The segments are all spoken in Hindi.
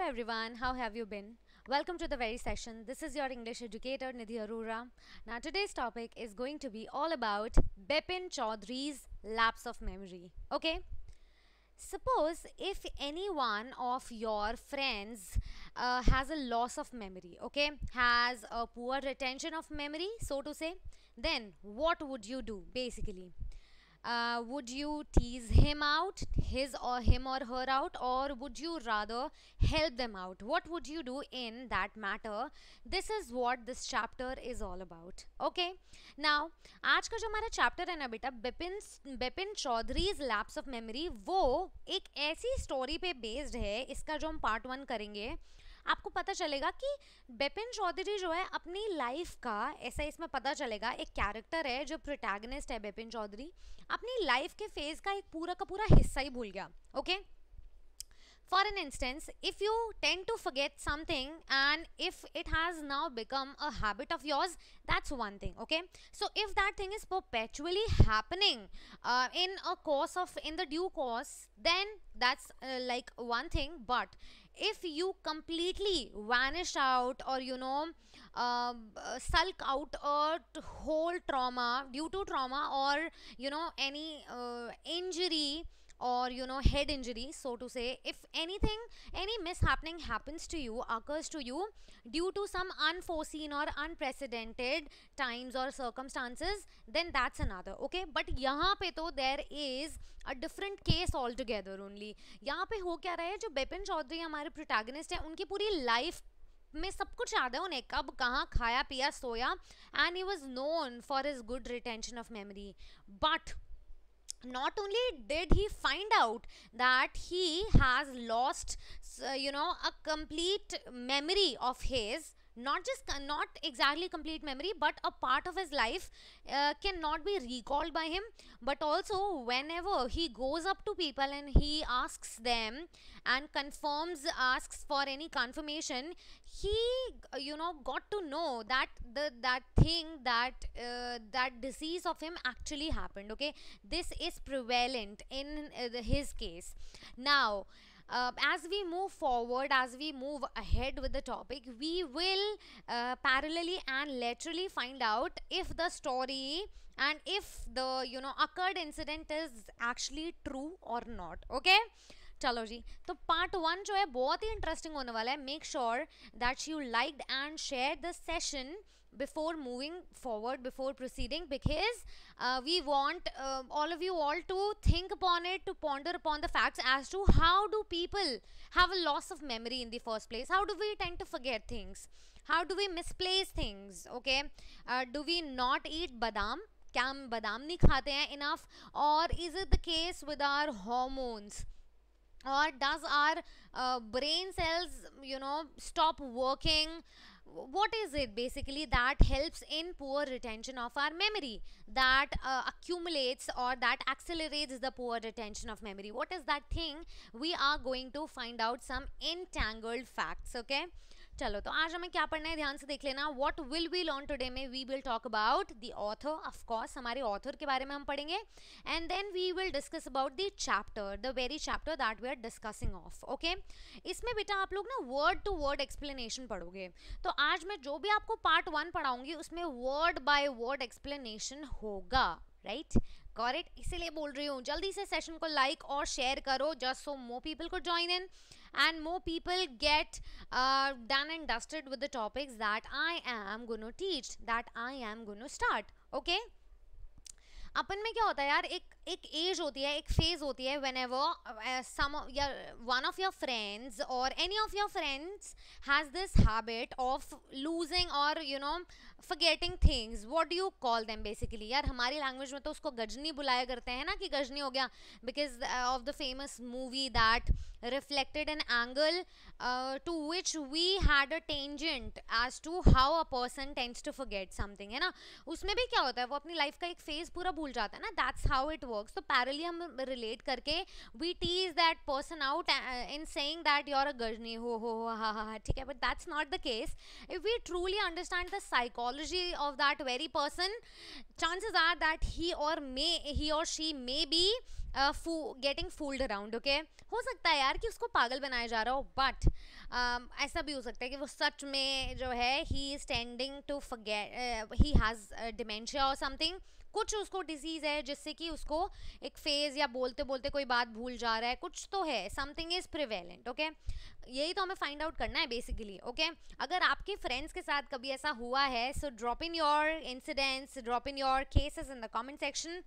Hello everyone, how have you been? Welcome to the very session. This is your English educator Nidhi Arora. Now today's topic is going to be all about Bipin Chaudhary's lapse of memory. Okay? Suppose if any one of your friends has a loss of memory, okay, has a poor retention of memory, so to say, then what would you do basically? Would you tease him out, him or her out, or would you rather help them out? What would you do in that matter? This is what this chapter is all about. Okay, now आज का जो हमारा चैप्टर है ना बेटा, Bipin Chaudharys lapse of memory, वो एक ऐसी स्टोरी पे बेस्ड है. इसका जो हम पार्ट 1 करेंगे, आपको पता चलेगा कि बिपिन चौधरी जो है अपनी लाइफ का, ऐसा इसमें पता चलेगा, एक कैरेक्टर है जो प्रोटैगनिस्ट है. बिपिन चौधरी अपनी लाइफ के फेज का एक पूरा का पूरा हिस्सा ही भूल गया. Okay, for an instance, if you tend to forget something and if it has now become a habit of yours, that's one thing. Okay, so if that thing is perpetually happening in the due course, then that's like one thing. But if you completely vanish out, or sulk out a whole trauma, due to trauma, or any injury, or head injury, so to say, if anything, any mishappening happens to you, occurs to you due to some unforeseen or unprecedented times or circumstances, then that's another. Okay, but यहाँ पे तो there is a different case altogether only. यहाँ पे हो क्या रहा है, जो बिपिन चौधरी हमारे प्रोटैगनिस्ट है, उनकी पूरी लाइफ में सब कुछ याद है उन्हें, कब कहाँ खाया पिया सोया, and he was known for his good retention of memory. But not only did he find out that he has lost a complete memory of his, not exactly complete memory, but a part of his life cannot be recalled by him, but also whenever he goes up to people and he asks them and asks for any confirmation, he got to know that that thing, that disease of him actually happened. Okay, this is prevalent in his case. Now as we move forward, as we move ahead with the topic, we will parallelly and laterally find out if the story and if the occurred incident is actually true or not. Okay, चलो जी, तो पार्ट 1 जो है बहुत ही इंटरेस्टिंग होने वाला है. Make sure that you liked and share the session before moving forward, before proceeding, because we want all of you all to think upon it, to ponder upon the facts as to how do people have a loss of memory in the first place. How do we tend to forget things? How do we misplace things? Okay, do we not eat badam? क्या हम बादाम नहीं खाते हैं enough? Or is it the case with our hormones? Or does our brain cells stop working? What is it basically that helps in poor retention of our memory, that accumulates or that accelerates the poor retention of memory? What is that thing? We are going to find out some entangled facts. Okay, चलो, तो आज हमें क्या पढ़ना है, ध्यान से देख लेना. What will we learn today में we will talk about the author. Of course हमारे ऑथर के बारे में हम पढ़ेंगे, and then we will discuss about the chapter, the very chapter that we are discussing of. Okay, इसमें बेटा आप लोग ना वर्ड टू वर्ड एक्सप्लेनेशन पढ़ोगे. तो आज मैं जो भी आपको पार्ट 1 पढ़ाऊंगी उसमें वर्ड बाय वर्ड एक्सप्लेनेशन होगा. राइट, करेक्ट, इसीलिए बोल रही हूँ जल्दी से सेशन को लाइक और शेयर करो, जस्ट सो मोर पीपल को join in and more people get done and dusted with the topics that I am going to teach, that I am going to start. Okay, अपन में क्या होता है यार, एक एज होती है, एक फेज होती है, whenever one of your friends or any of your friends has this habit of losing or forgetting things. What do you call them basically? यार हमारी लैंग्वेज में तो उसको गजनी बुलाया करते हैं ना, कि गजनी हो गया, because of the famous movie that reflected an angle to which we had a tangent as to how a person tends to forget something, है ना. उसमें भी क्या होता है, वो अपनी लाइफ का एक फेज पूरा भूल जाता है ना. That's how it works. तो पैरेलली हम रिलेट करके we tease that person out in saying that you are a Ghajini, हो हा हा, ठीक है, but that's not the case. If we truly understand the psychology of that very person, chances are that he or she may be getting fooled around. Okay, हो सकता है यार कि उसको पागल बनाया जा रहा हो, बट ऐसा भी हो सकता है कि वो सच में जो है he is tending to forget, he has dementia और समथिंग. कुछ उसको डिजीज़ है जिससे कि उसको एक फेज या बोलते बोलते कोई बात भूल जा रहा है, कुछ तो है, समथिंग इज प्रिवेलेंट. ओके, यही तो हमें फाइंड आउट करना है बेसिकली. ओके, अगर आपके फ्रेंड्स के साथ कभी ऐसा हुआ है, so drop in your incidents, drop in your cases in the comment section,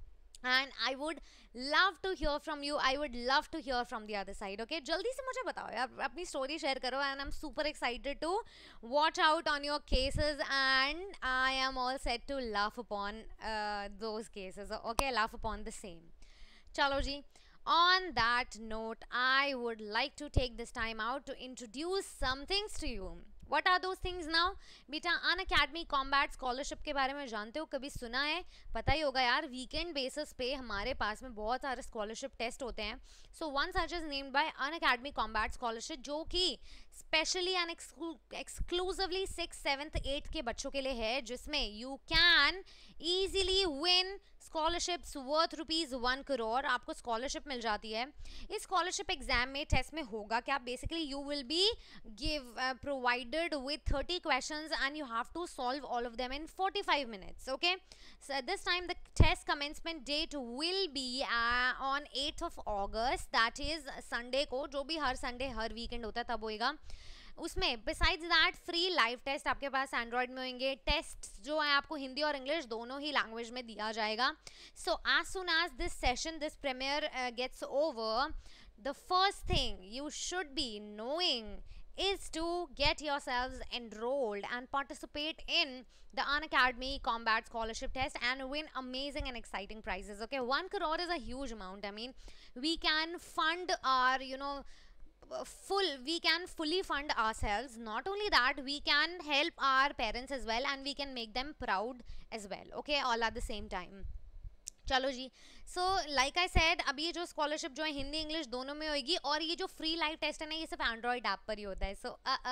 and I would love to hear from you. I would love to hear from the other side. Okay, जल्दी से मुझे बताओ यार, अपनी story share करो, and I'm super excited to watch out on your cases, and I am all set to laugh upon those cases. Okay, laugh upon the same. चलो जी. On that note, I would like to take this time out to introduce some things to you. What are those things now? बेटा, अनअकैडमी कॉम्बैट स्कॉलरशिप के बारे में जानते हो, कभी सुना है? पता ही होगा यार, वीकेंड बेसिस पे हमारे पास में बहुत सारे स्कॉलरशिप टेस्ट होते हैं. So one such is named by Unacademy combat scholarship, जो कि specially and exclusively 6th 7th 8th के बच्चों के लिए है, जिसमें you can easily win scholarships worth ₹1 crore. आपको स्कॉलरशिप मिल जाती है. इस स्कॉलरशिप एग्जाम में टेस्ट में होगा क्या, basically you will be give provided with 30 questions and you have to solve all of them in 45 minutes. Okay, so at this time the test commencement date will be on 8th of August, that is Sunday को, जो भी हर संडे हर वीकेंड होता है तब होएगा. उसमें besides that free live test आपके पास एंड्रॉयड में होंगे. टेस्ट जो है आपको हिंदी और इंग्लिश दोनों ही लैंग्वेज में दिया जाएगा. So as soon as this session, this premier gets over, the first thing you should be knowing is to get yourselves enrolled and participate in the Unacademy Combat Scholarship Test and win amazing and exciting prizes. Okay, 1 crore is a huge amount. I mean, we can fund our, we can fully fund ourselves. Not only that, we can help our parents as well, and we can make them proud as well. Okay, all at the same time. चलो जी. सो लाइक आई सेड, अब ये जो स्कॉलरशिप जो है हिंदी इंग्लिश दोनों में होगी, और ये जो फ्री लाइव टेस्ट है ना, ये सिर्फ एंड्रॉयड ऐप पर ही होता है. सो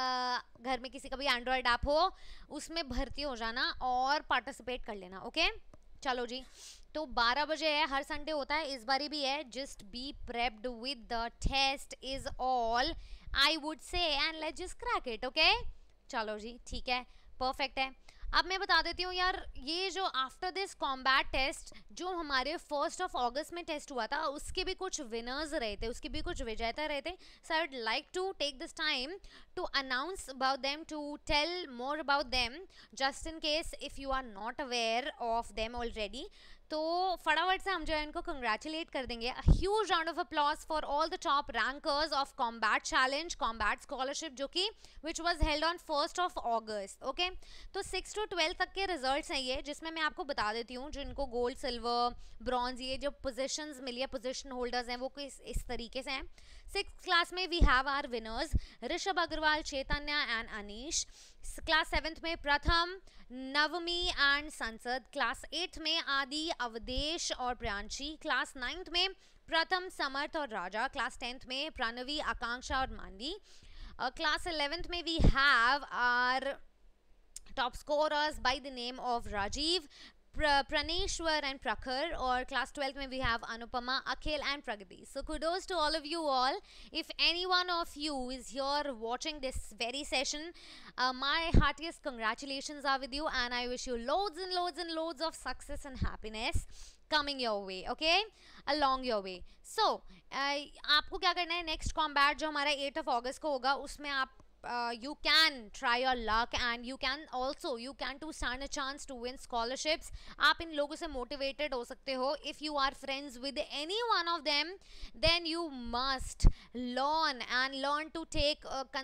घर में किसी का भी एंड्रॉयड ऐप हो, उसमें भर्ती हो जाना और पार्टिसिपेट कर लेना. ओके, चलो जी. तो 12 बजे है, हर संडे होता है, इस बारी भी है. Just be prepped with the test is all I would say, and let's just crack it. Okay, चलो जी, ठीक है, परफेक्ट है. अब मैं बता देती हूँ यार, ये जो आफ्टर दिस कॉम्बैट टेस्ट जो हमारे 1st of August में टेस्ट हुआ था, उसके भी कुछ विनर्स रहे थे, उसके भी कुछ विजेता रहे थे. So I would like to take this time to announce about them, to tell more about them, just in case if you are not aware of them already. तो फटाफट से हम जो है इनको कंग्रेचुलेट कर देंगे. A huge round of applause for all the top rankers of Combat challenge Combat scholarship, जो कि which was held on 1st of August. Okay, तो 6 to 12 तक के रिजल्ट्स हैं ये, जिसमें मैं आपको बता देती हूँ जिनको गोल्ड सिल्वर ब्रॉन्ज ये जो पोजीशंस मिली है, पोजीशन होल्डर्स हैं, वो इस तरीके से हैं. 6th क्लास में we have our winners Rishabh Agarwal, Chaitanya and Anish. Class 7th में प्रथम, नवमी एंड संसद. क्लास 8th में आदि, अवधेश और प्रियांशी. क्लास 9th में प्रथम, समर्थ और राजा. क्लास 10th में प्रणवी, आकांक्षा और मानवी. क्लास 11th में we have our top scorers by the name of Rajiv, Praneshwar and Prakhar. Or class 12th mein we have Anupama, Akhil and Pragati. So kudos to all of you all. If any one of you is here watching this very session, my heartiest congratulations are with you, and I wish you loads and loads and loads of success and happiness coming your way. Okay, along your way. So आपको क्या करना है, नेक्स्ट कॉम्बैट जो हमारा 8th of August को होगा, उसमें आप you can try your luck, and you can to stand a chance to win scholarships. आप इन लोगों से motivated हो सकते हो. If you are friends with any one of them, then you must learn to take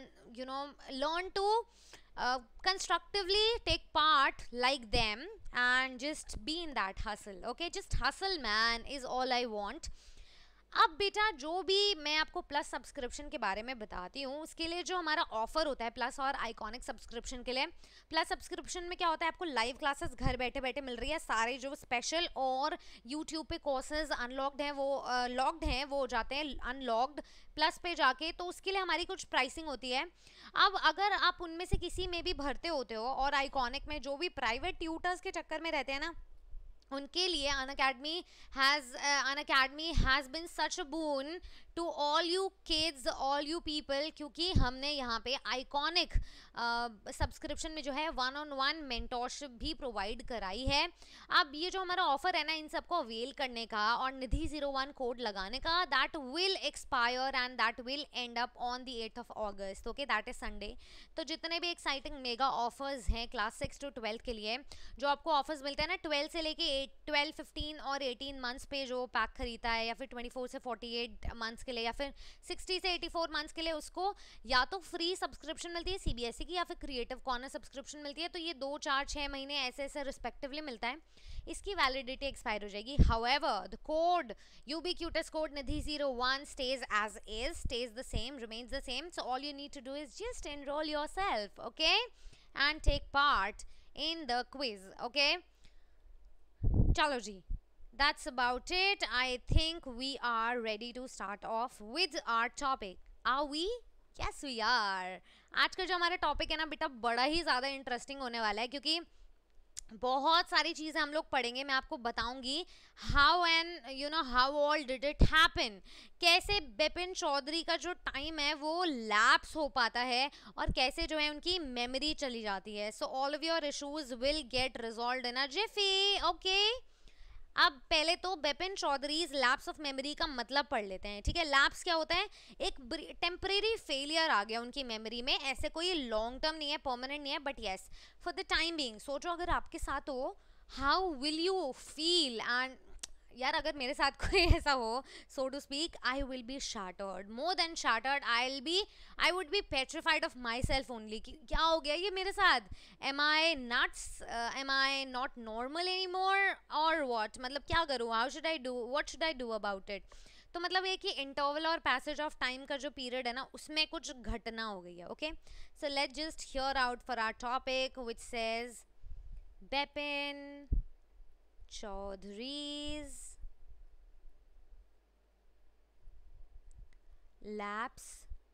learn to constructively take part like them, and just be in that hustle. Okay, just hustle man is all I want. अब बेटा, जो भी मैं आपको प्लस सब्सक्रिप्शन के बारे में बताती हूँ, उसके लिए जो हमारा ऑफर होता है प्लस और आइकॉनिक सब्सक्रिप्शन के लिए, प्लस सब्सक्रिप्शन में क्या होता है, आपको लाइव क्लासेस घर बैठे बैठे मिल रही है. सारे जो स्पेशल और यूट्यूब पे कोर्सेज अनलॉक्ड हैं वो लॉक्ड हैं, वो हो जाते हैं अनलॉक्ड प्लस पे जाके. तो उसके लिए हमारी कुछ प्राइसिंग होती है. अब अगर आप उनमें से किसी में भी भरते होते हो, और आइकॉनिक में जो भी प्राइवेट ट्यूटर्स के चक्कर में रहते हैं ना, उनके लिए Unacademy has been such a boon to all you kids, all you people, क्योंकि हमने यहाँ पे आइकॉनिक सब्सक्रिप्शन में जो है 1-on-1 मेंटोरशिप भी प्रोवाइड कराई है। अब ये जो हमारा ऑफर है ना, इन सबको अवेल करने का और निधि01 कोड लगाने का, that will expire and that will end up on the 8th of August, okay, that is Sunday. तो जितने भी एक्साइटिंग मेगा ऑफर्स हैं क्लास 6 to 12 के लिए, जो आपको ऑफर्स मिलते हैं ना 12 से लेके 12, 15 और 18 मंथ्स पे जो पैक खरीदता है, या फिर 24 से 48 मंथ्स के लिए, या फिर 60 से 84 मंथ्स के लिए, उसको या तो फ्री सब्सक्रिप्शन मिलती है सीबीएसई की, या फिर क्रिएटिव कॉर्नर सब्सक्रिप्शन मिलती है। तो ये 2, 4, 6 महीने ऐसे ऐसे रिस्पेक्टिवली मिलता है। इसकी वैलिडिटी एक्सपायर हो जाएगी। However the code ubiquitous code निधि01 stays as is, stays the same, remains the same. So all you need to do is just enroll yourself, okay, and take part in the quiz, okay. चलो जी, that's about it. I think we are ready to start off with our topic. Are we? Yes we are. आज का जो हमारा टॉपिक है ना बेटा, बड़ा ही ज़्यादा इंटरेस्टिंग होने वाला है, क्योंकि बहुत सारी चीज़ें हम लोग पढ़ेंगे। मैं आपको बताऊंगी how and how all did it happen, कैसे बिपिन चौधरी का जो टाइम है वो लैप्स हो पाता है, और कैसे जो है उनकी मेमोरी चली जाती है। So all of your issues will get resolved in a jiffy, okay. अब पहले तो Bipin Chaudharys lapse of memory का मतलब पढ़ लेते हैं, ठीक है। लैप्स क्या होता है? एक टेम्परेरी फेलियर आ गया उनकी मेमोरी में, ऐसे कोई लॉन्ग टर्म नहीं है, परमानेंट नहीं है, but yes for the time being. सोचो अगर आपके साथ हो, how will you feel? And यार अगर मेरे साथ कोई ऐसा हो, so to speak, I will be shattered, more than shattered, I would be petrified of myself only, कि क्या हो गया ये मेरे साथ, am I nuts, am I not normal anymore, और वॉट, मतलब क्या करूँ, how should I do, what should I do about it. तो मतलब ये कि इंटरवल और पैसेज ऑफ टाइम का जो पीरियड है ना, उसमें कुछ घटना हो गई है, okay. So let's just hear out for our topic which says Bipin Chaudhary's lapse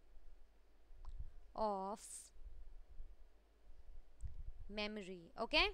of memory, okay.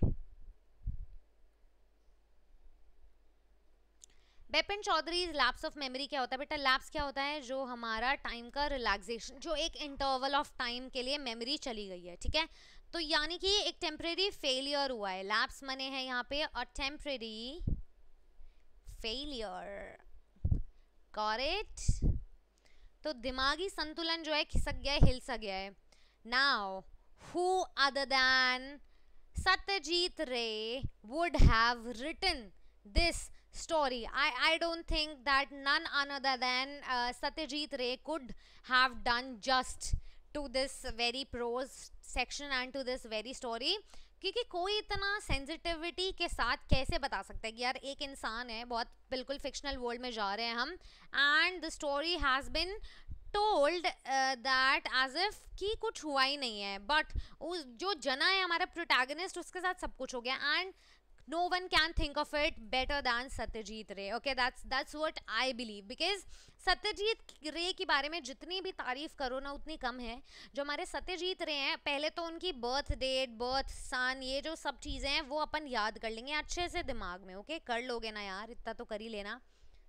Bipin Chaudharys lapse of memory क्या होता है बेटा? लैप्स क्या होता है? जो हमारा टाइम का रिलैक्सेशन, जो एक इंटरवल ऑफ टाइम के लिए मेमोरी चली गई है, ठीक है। तो यानी कि एक टेम्परेरी फेलियर हुआ है। लैप्स मने हैं यहाँ पे a temporary failure, got it. तो दिमागी संतुलन जो है खिसक गया है, हिलसा गया है। Now who other than Satyajit Ray would have written this story? I don't think that none other than Satyajit Ray could have done just to this very prose section and to this very story, क्योंकि कोई इतना सेंसिटिविटी के साथ कैसे बता सकता है कि यार एक इंसान है, बहुत बिल्कुल फिक्शनल वर्ल्ड में जा रहे हैं हम, and the story has been told that as if कि कुछ हुआ ही नहीं है, बट उस जो जना है हमारा प्रोटैगनिस्ट, उसके साथ सब कुछ हो गया, and no one can think of it better than Satyajit Ray, okay. That's what I believe, because Satyajit Ray के बारे में जितनी भी तारीफ करो ना उतनी कम है। जो हमारे सत्यजीत रे हैं, पहले तो उनकी बर्थ डेट, बर्थ सन, ये जो सब चीज़ें हैं वो अपन याद कर लेंगे अच्छे से दिमाग में, ओके। कर लोगे ना यार, इतना तो कर ही लेना।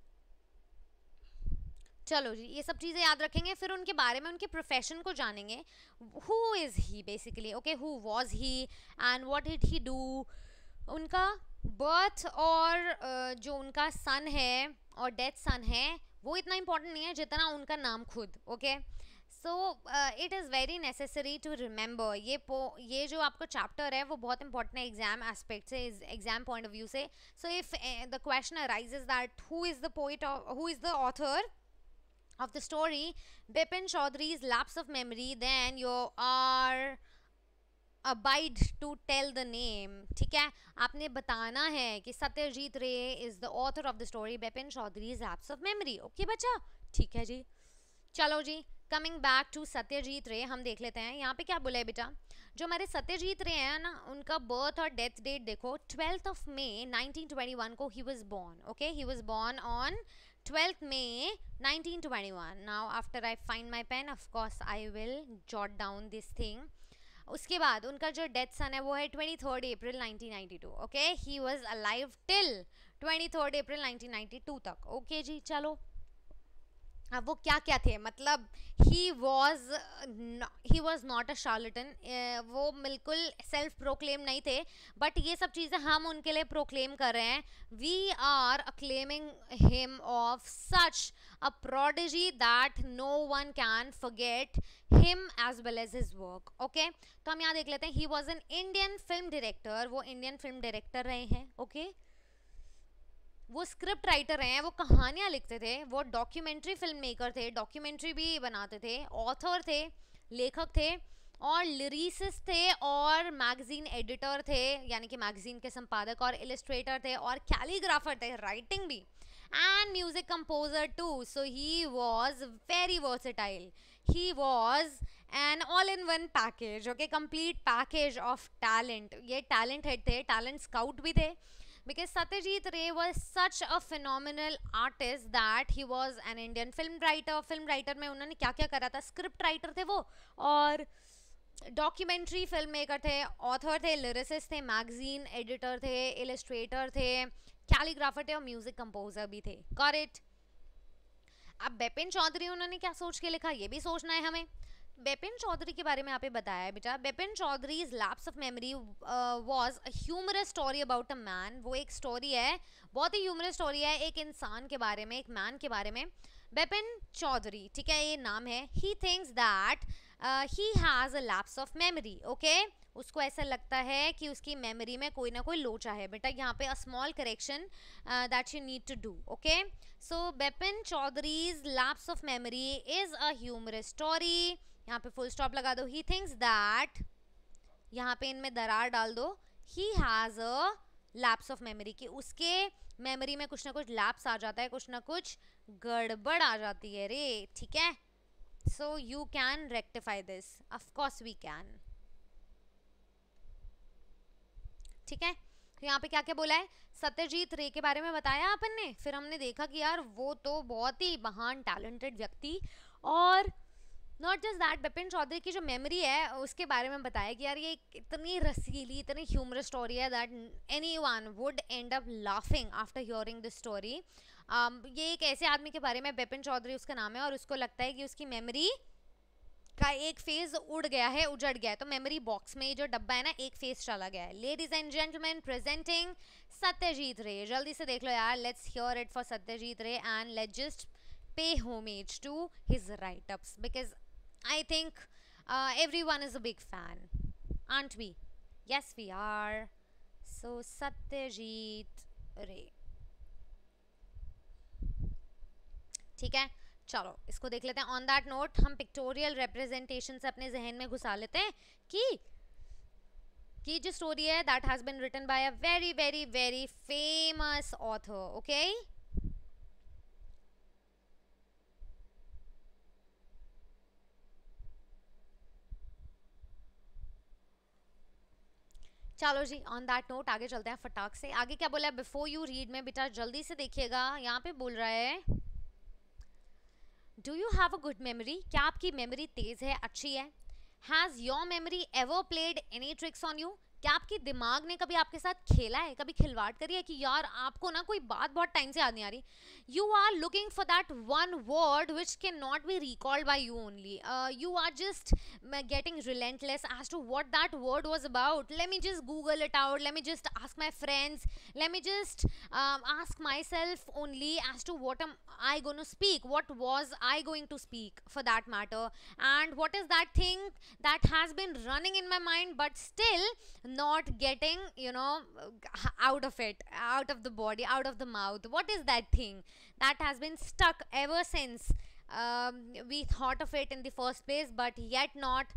चलो जी, ये सब चीज़ें याद रखेंगे, फिर उनके बारे में, उनके प्रोफेशन को जानेंगे। Who is he basically, okay, who was he and what did he do, उनका बर्थ और जो उनका सन है और डेथ सन है वो इतना इंपॉर्टेंट नहीं है जितना उनका नाम खुद, okay. So it is very necessary to remember. ये जो आपका चैप्टर है वो बहुत इंपॉर्टेंट है एग्जाम एस्पेक्ट से, एग्जाम पॉइंट ऑफ व्यू से। So if the question arises that who is the poet, who is the author of the story Bipin Chaudhary's lapse of memory, then you are abide to tell the name, ठीक है। आपने बताना है कि Satyajit Ray is the author of the story Bipin Chaudharys lapse of memory, okay बच्चा, ठीक है जी। चलो जी, coming back to Satyajit Ray, हम देख लेते हैं यहाँ पे क्या बोला है बेटा। जो हमारे सत्यजीत रे हैं ना, उनका बर्थ और डेथ डेट देखो, 12th of May 1921 को he was born, okay. He was born on 12th May 1921. Now after I find my pen, of course I will jot down this thing, उसके बाद उनका जो डेथ सन है वो है 23 अप्रैल 1992. Okay, he was alive till 23 अप्रैल 1992 तक. ओके जी, चलो. अब वो क्या क्या थे, मतलब he was not a charlatan. वो बिल्कुल सेल्फ प्रोक्लेम नहीं थे, बट ये सब चीज़ें हम उनके लिए प्रोक्लेम कर रहे हैं. We are acclaiming him of such a prodigy that no one can forget him as well as his work. Okay, तो हम यहाँ देख लेते हैं. He was an Indian film director. वो इंडियन फिल्म डायरेक्टर रहे हैं. ओके, वो स्क्रिप्ट राइटर रहे हैं, वो कहानियाँ लिखते थे, वो डॉक्यूमेंट्री फिल्म मेकर थे, डॉक्यूमेंट्री भी बनाते थे, ऑथर थे, लेखक थे, और लिरिसिस्ट थे, और मैगजीन एडिटर थे, यानी कि मैगजीन के संपादक, और इलस्ट्रेटर थे, और कैलीग्राफर थे, राइटिंग भी, and music composer too. So he was very versatile. He was an all in one package. Okay, complete package of talent. ये टैलेंट हेड थे, टैलेंट स्काउट भी थे. Because Satyajit Ray was such a phenomenal artist that he was an Indian film writer. Film writer में उन्होंने क्या क्या करा था, स्क्रिप्ट राइटर थे वो, और डॉक्यूमेंट्री फिल्म मेकर थे, ऑथर थे, लिरिसिस्ट थे, मैगजीन एडिटर थे, इलस्ट्रेटर थे, कैलीग्राफर थे, और म्यूजिक कंपोजर भी थे. Got it. अब बिपिन चौधरी उन्होंने क्या सोच के लिखा, ये भी सोचना है हमें. बिपिन चौधरी के बारे में यहाँ पे बताया है बेटा. Bipin Chaudharys lapse of memory was a humorous story about a man. वो एक स्टोरी है, बहुत ही ह्यूमरस स्टोरी है, एक इंसान के बारे में, एक मैन के बारे में. बिपिन चौधरी, ठीक है, ये नाम है. He thinks that he has a lapse of memory. Okay, उसको ऐसा लगता है कि उसकी मेमोरी में कोई ना कोई लोचा है. बेटा यहाँ पे a small correction that you need to do. Okay, so Bipin Chaudharys lapse of memory is a humorous story. यहाँ पे फुल स्टॉप लगा दो. ही थिंक्स दैट, यहाँ पे इनमें दरार डाल दो. He has a lapse of memory, कि उसके मेमोरी में कुछ ना कुछ लैप्स आ जाता है, कुछ ना कुछ गड़बड़ आ जाती है रे. ठीक है, so you can rectify this. Of course we can. ठीक है, तो यहाँ पे क्या क्या बोला है, सत्यजीत रे के बारे में बताया अपन ने. फिर हमने देखा कि यार वो तो बहुत ही महान टैलेंटेड व्यक्ति, और not just that, Bipin Chaudhary की जो मेमोरी है उसके बारे में बताया कि यार ये इतनी रसीली, इतनी ह्यूमरस स्टोरी है that anyone would end up laughing after hearing this story. ये एक ऐसे आदमी के बारे में, बिपिन चौधरी उसका नाम है, और उसको लगता है कि उसकी मेमोरी का एक फेज उड़ गया है, उजड़ गया है. तो मेमोरी बॉक्स में जो डब्बा है ना, एक फेज चला गया है. Ladies and gentleman, presenting Satyajit Ray. जल्दी से देख लो यार, let's hear it for Satyajit Ray, and let's just pay homage to his write-ups, because I think everyone is a big fan, aren't we? Yes, we are. So Satyajit Ray. ठीक है, चलो इसको देख लेते हैं. ऑन दैट नोट हम पिक्टोरियल रिप्रेजेंटेशन से अपने जहन में घुसा लेते हैं कि जो स्टोरी है that has been written by a very very very famous author. Okay, चलो जी, ऑन दैट नोट आगे चलते हैं फटाक से. आगे क्या बोला है, बिफोर यू रीड में बेटा जल्दी से देखिएगा. यहाँ पे बोल रहा है, do you have a good memory. क्या आपकी मेमोरी तेज है, अच्छी है. Has your memory ever played any tricks on you. क्या आपके दिमाग ने कभी आपके साथ खेला है, कभी खिलवाड़ करी है कि यार आपको ना कोई बात बहुत टाइम से याद नहीं आ रही. You are looking for that one word which can not be recalled by you only. You are just getting relentless as to what that word was about. Let me just Google it out. Let me just ask my friends. Let me just ask myself only as to what am I going to speak. What was I going to speak for that matter? And what is that thing that has been running in my mind but still not getting, out of it, out of the body, out of the mouth. What is that thing that has been stuck ever since we thought of it in the first place, but yet not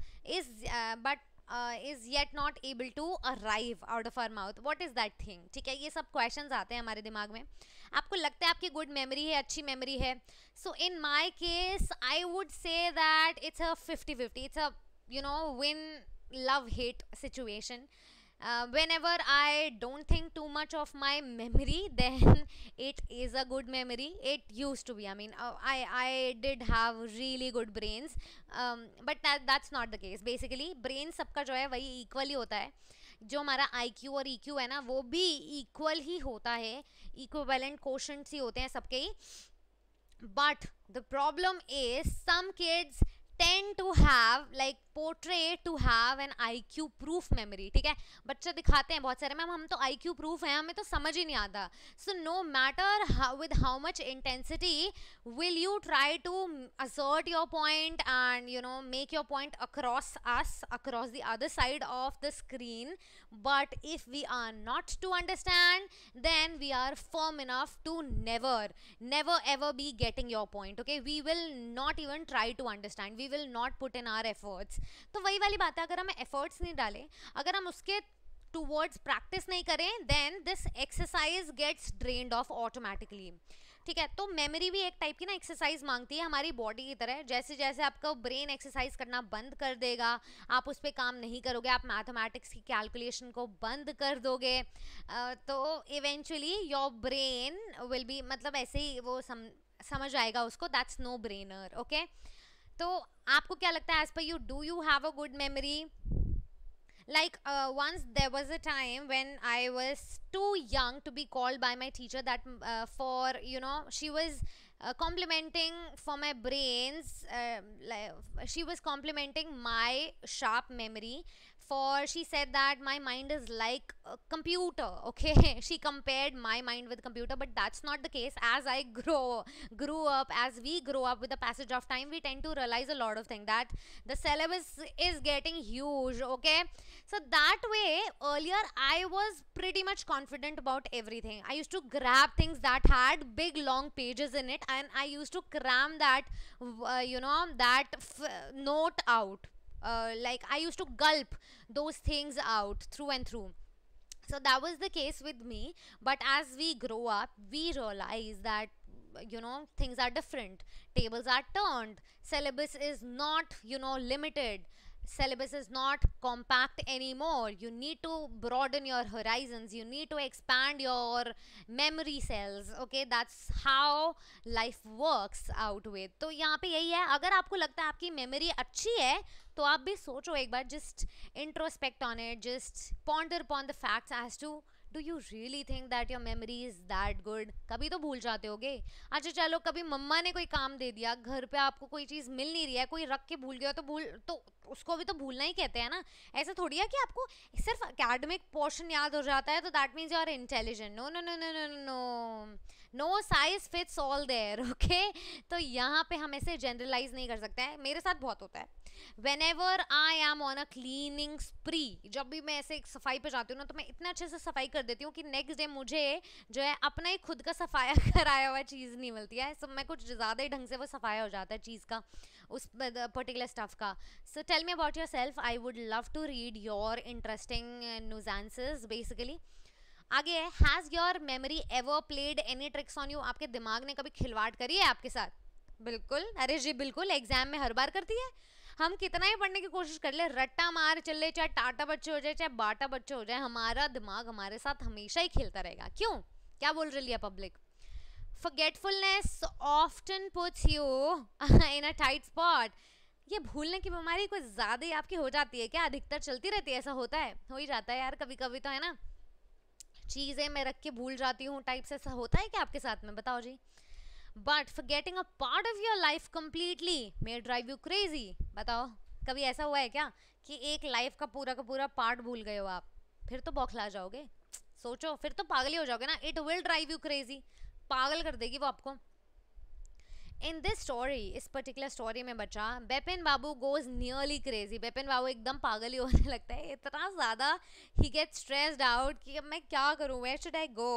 is yet not able to arrive out of our mouth. What is that thing? ठीक है, ये सब questions आते हैं हमारे दिमाग में. आपको लगता है आपकी गुड मेमोरी है, अच्छी मेमोरी है. So in my case I would say that it's a 50-50. It's a win love hate situation. Whenever I don't think too much of my memory, then it is a good memory. It used to be. I mean, I did have really good brains, but that's not the case. Basically, brain सबका जो है वही equally होता है. जो हमारा IQ और EQ है ना वो भी equal ही होता है, equivalent quotients ही होते हैं सबके ही. But the problem is some kids tend to have like portray to have an IQ proof memory. ठीक है, बच्चे दिखाते हैं बहुत सारे मैम हम तो IQ proof हैं, हमें तो समझ ही नहीं आता. So no matter with how much intensity will you try to assert your point and make your point across the other side of the screen, but if we are not to understand, then we are firm enough to never ever be getting your point. Okay, we will not even try to understand, we will not put in our efforts. तो वही वाली बात है, अगर हम एफर्ट्स नहीं डालें, अगर हम उसके टूवर्ड्स प्रैक्टिस नहीं करें, then this exercise gets drained off automatically. ठीक है, तो मेमोरी भी एक टाइप की ना एक्सरसाइज मांगती है हमारी बॉडी की तरह. जैसे जैसे आपका ब्रेन एक्सरसाइज करना बंद कर देगा, आप उस पर काम नहीं करोगे, आप मैथमेटिक्स की कैलकुलेशन को बंद कर दोगे, तो eventually your brain will be, मतलब ऐसे ही वो समझ आएगा उसको, दैट्स नो ब्रेनर. ओके, तो आपको क्या लगता है, as per you, do you have a good memory? Like once there was a time when I was too young to be called by my teacher that for she was complimenting for my brains, she was complimenting my sharp memory, for she said that my mind is like a computer. Okay, she compared my mind with computer, but that's not the case. As I grew up, as we grow up with the passage of time, we tend to realize a lot of things, that the syllabus is getting huge. Okay, so that way earlier I was pretty much confident about everything. I used to grab things that had big long pages in it, and I used to cram that note out. Like I used to gulp those things out through and through. So that was the case with me. But as we grow up, we realize that things are different, tables are turned, syllabus is not limited, syllabus is not compact anymore. You need to broaden your horizons, you need to expand your memory cells. Okay, that's how life works out with. तो यहाँ पे यही है, अगर आपको लगता है आपकी मेमोरी अच्छी है तो आप भी सोचो एक बार, just introspect on it, just ponder upon the facts as to do you really think that your memory is that good? कभी तो भूल जाते होगे. अच्छा चलो, कभी मम्मा ने कोई काम दे दिया, घर पे आपको कोई चीज़ मिल नहीं रही है, कोई रख के भूल गया, तो उसको भी तो भूलना ही कहते हैं ना. ऐसा थोड़ी है कि आपको सिर्फ एकेडमिक पोर्शन याद हो जाता है तो that means you are intelligent. No no no no no no, no size fits all there. Okay, तो यहाँ पे हम ऐसे जनरलाइज नहीं कर सकते हैं. मेरे साथ बहुत होता है. Whenever I am on a cleaning spree, जब भी मैं ऐसे सफाई पे जाती हूँ ना, तो मैं इतना अच्छे से सफाई कर देती हूँ कि नेक्स्ट डे मुझे जो है अपना ही खुद का सफाया कराया हुआ चीज़ नहीं मिलती है. सो मैं कुछ ज़्यादा ही ढंग से वो सफाया हो जाता है चीज़ का, उस पर्टिकुलर स्टफ का. So tell me about yourself, I would love to read your interesting nuances. Basically आगे है, has your memory ever played any tricks on you? आपके दिमाग ने कभी खिलवाड़ करी है आपके साथ? बिल्कुल, अरे जी बिल्कुल, एग्जाम में हर बार करती है. हम कितना ही पढ़ने की कोशिश कर ले, रट्टा मार चल ले, चाहे टाटा बच्चे हो जाए चाहे बाटा बच्चे हो जाए, हमारा दिमाग हमारे साथ हमेशा ही खेलता रहेगा. क्यों, क्या बोल रही है public? Forgetfulness often puts you in a tight spot. ये भूलने की बीमारी कुछ ज़्यादा ही आपकी हो जाती है क्या? अधिकतर चलती रहती है, ऐसा होता है, हो ही जाता है यार कभी कभी तो, है ना. चीज़ें मैं रख के भूल जाती हूँ टाइप से, ऐसा होता है क्या आपके साथ में? बताओ जी. But forgetting a part of your life completely may drive you crazy. बताओ, कभी ऐसा हुआ है क्या कि एक लाइफ का पूरा पार्ट भूल गए हो आप? फिर तो बौखला जाओगे. सोचो, फिर तो पागल ही हो जाओगे ना. It will drive you crazy. पागल कर देगी वो आपको. In this story, इस पर्टिकुलर स्टोरी में बच्चा बिपिन बाबू goes nearly crazy. बिपिन बाबू एकदम पागल ही होने लगता है, इतना ज़्यादा he gets stressed out कि अब मैं क्या करूँ, where should I go.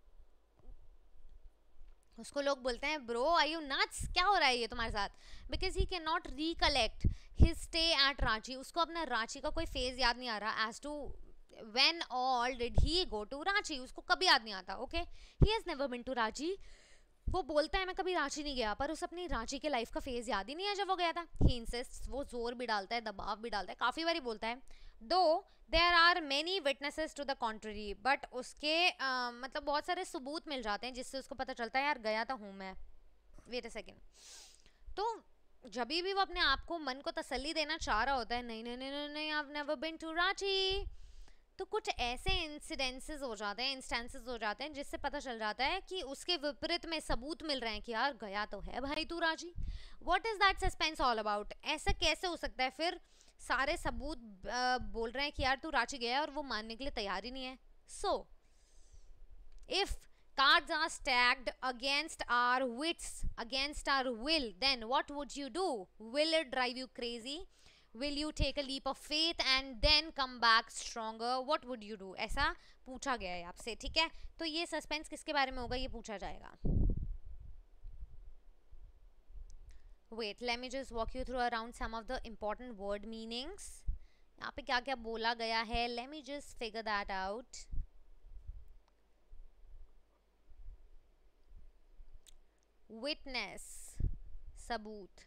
उसको लोग बोलते हैं ब्रो आर यू नट्स, क्या हो रहा है ये तुम्हारे साथ? Because he can not recollect his stay at Ranchi. उसको अपना रांची का कोई फेज याद नहीं आ रहा as to when all did he go to Ranchi. उसको कभी याद नहीं आता. Okay, he has never been to Ranchi. वो बोलता है मैं कभी रांची नहीं गया, पर उसे अपनी रांची के लाइफ का फेज याद ही नहीं है जब वो गया था. ही इंसिस्ट, वो जोर भी डालता है, दबाव भी डालता है, काफ़ी बारी बोलता है, though there are many witnesses to the contrary, but उसके मतलब बहुत सारे सबूत मिल जाते हैं जिससे उसको पता चलता है यार गया तो हूँ मैं। Wait a second. तो जब भी वो अपने आप को मन को तसल्ली देना चाह रहा होता है, नहीं नहीं नहीं नहीं नहीं, I have never been to Ranchi, तो कुछ ऐसे इंसिडेंसेस हो जाते हैं, इंस्टेंसेस हो जाते हैं जिससे पता चल जाता है कि उसके विपरीत में सबूत मिल रहे हैं कि यार गया तो है भाई तू Ranchi. What is that suspense all about? ऐसा कैसे हो सकता है? फिर सारे सबूत बोल रहे हैं कि यार तू रांची गया है और वो मानने के लिए तैयार ही नहीं है। सो if cards are stacked against our wits, against our will, then what would you do? Will it drive you crazy? Will you take a leap of faith and then come back stronger? What would you do? ऐसा पूछा गया है आपसे, ठीक है? तो ये सस्पेंस किसके बारे में होगा, ये पूछा जाएगा। Wait, let me just walk you through around some of the important word meanings. यहाँ पे क्या क्या बोला गया है, let me just figure that out. Witness, सबूत,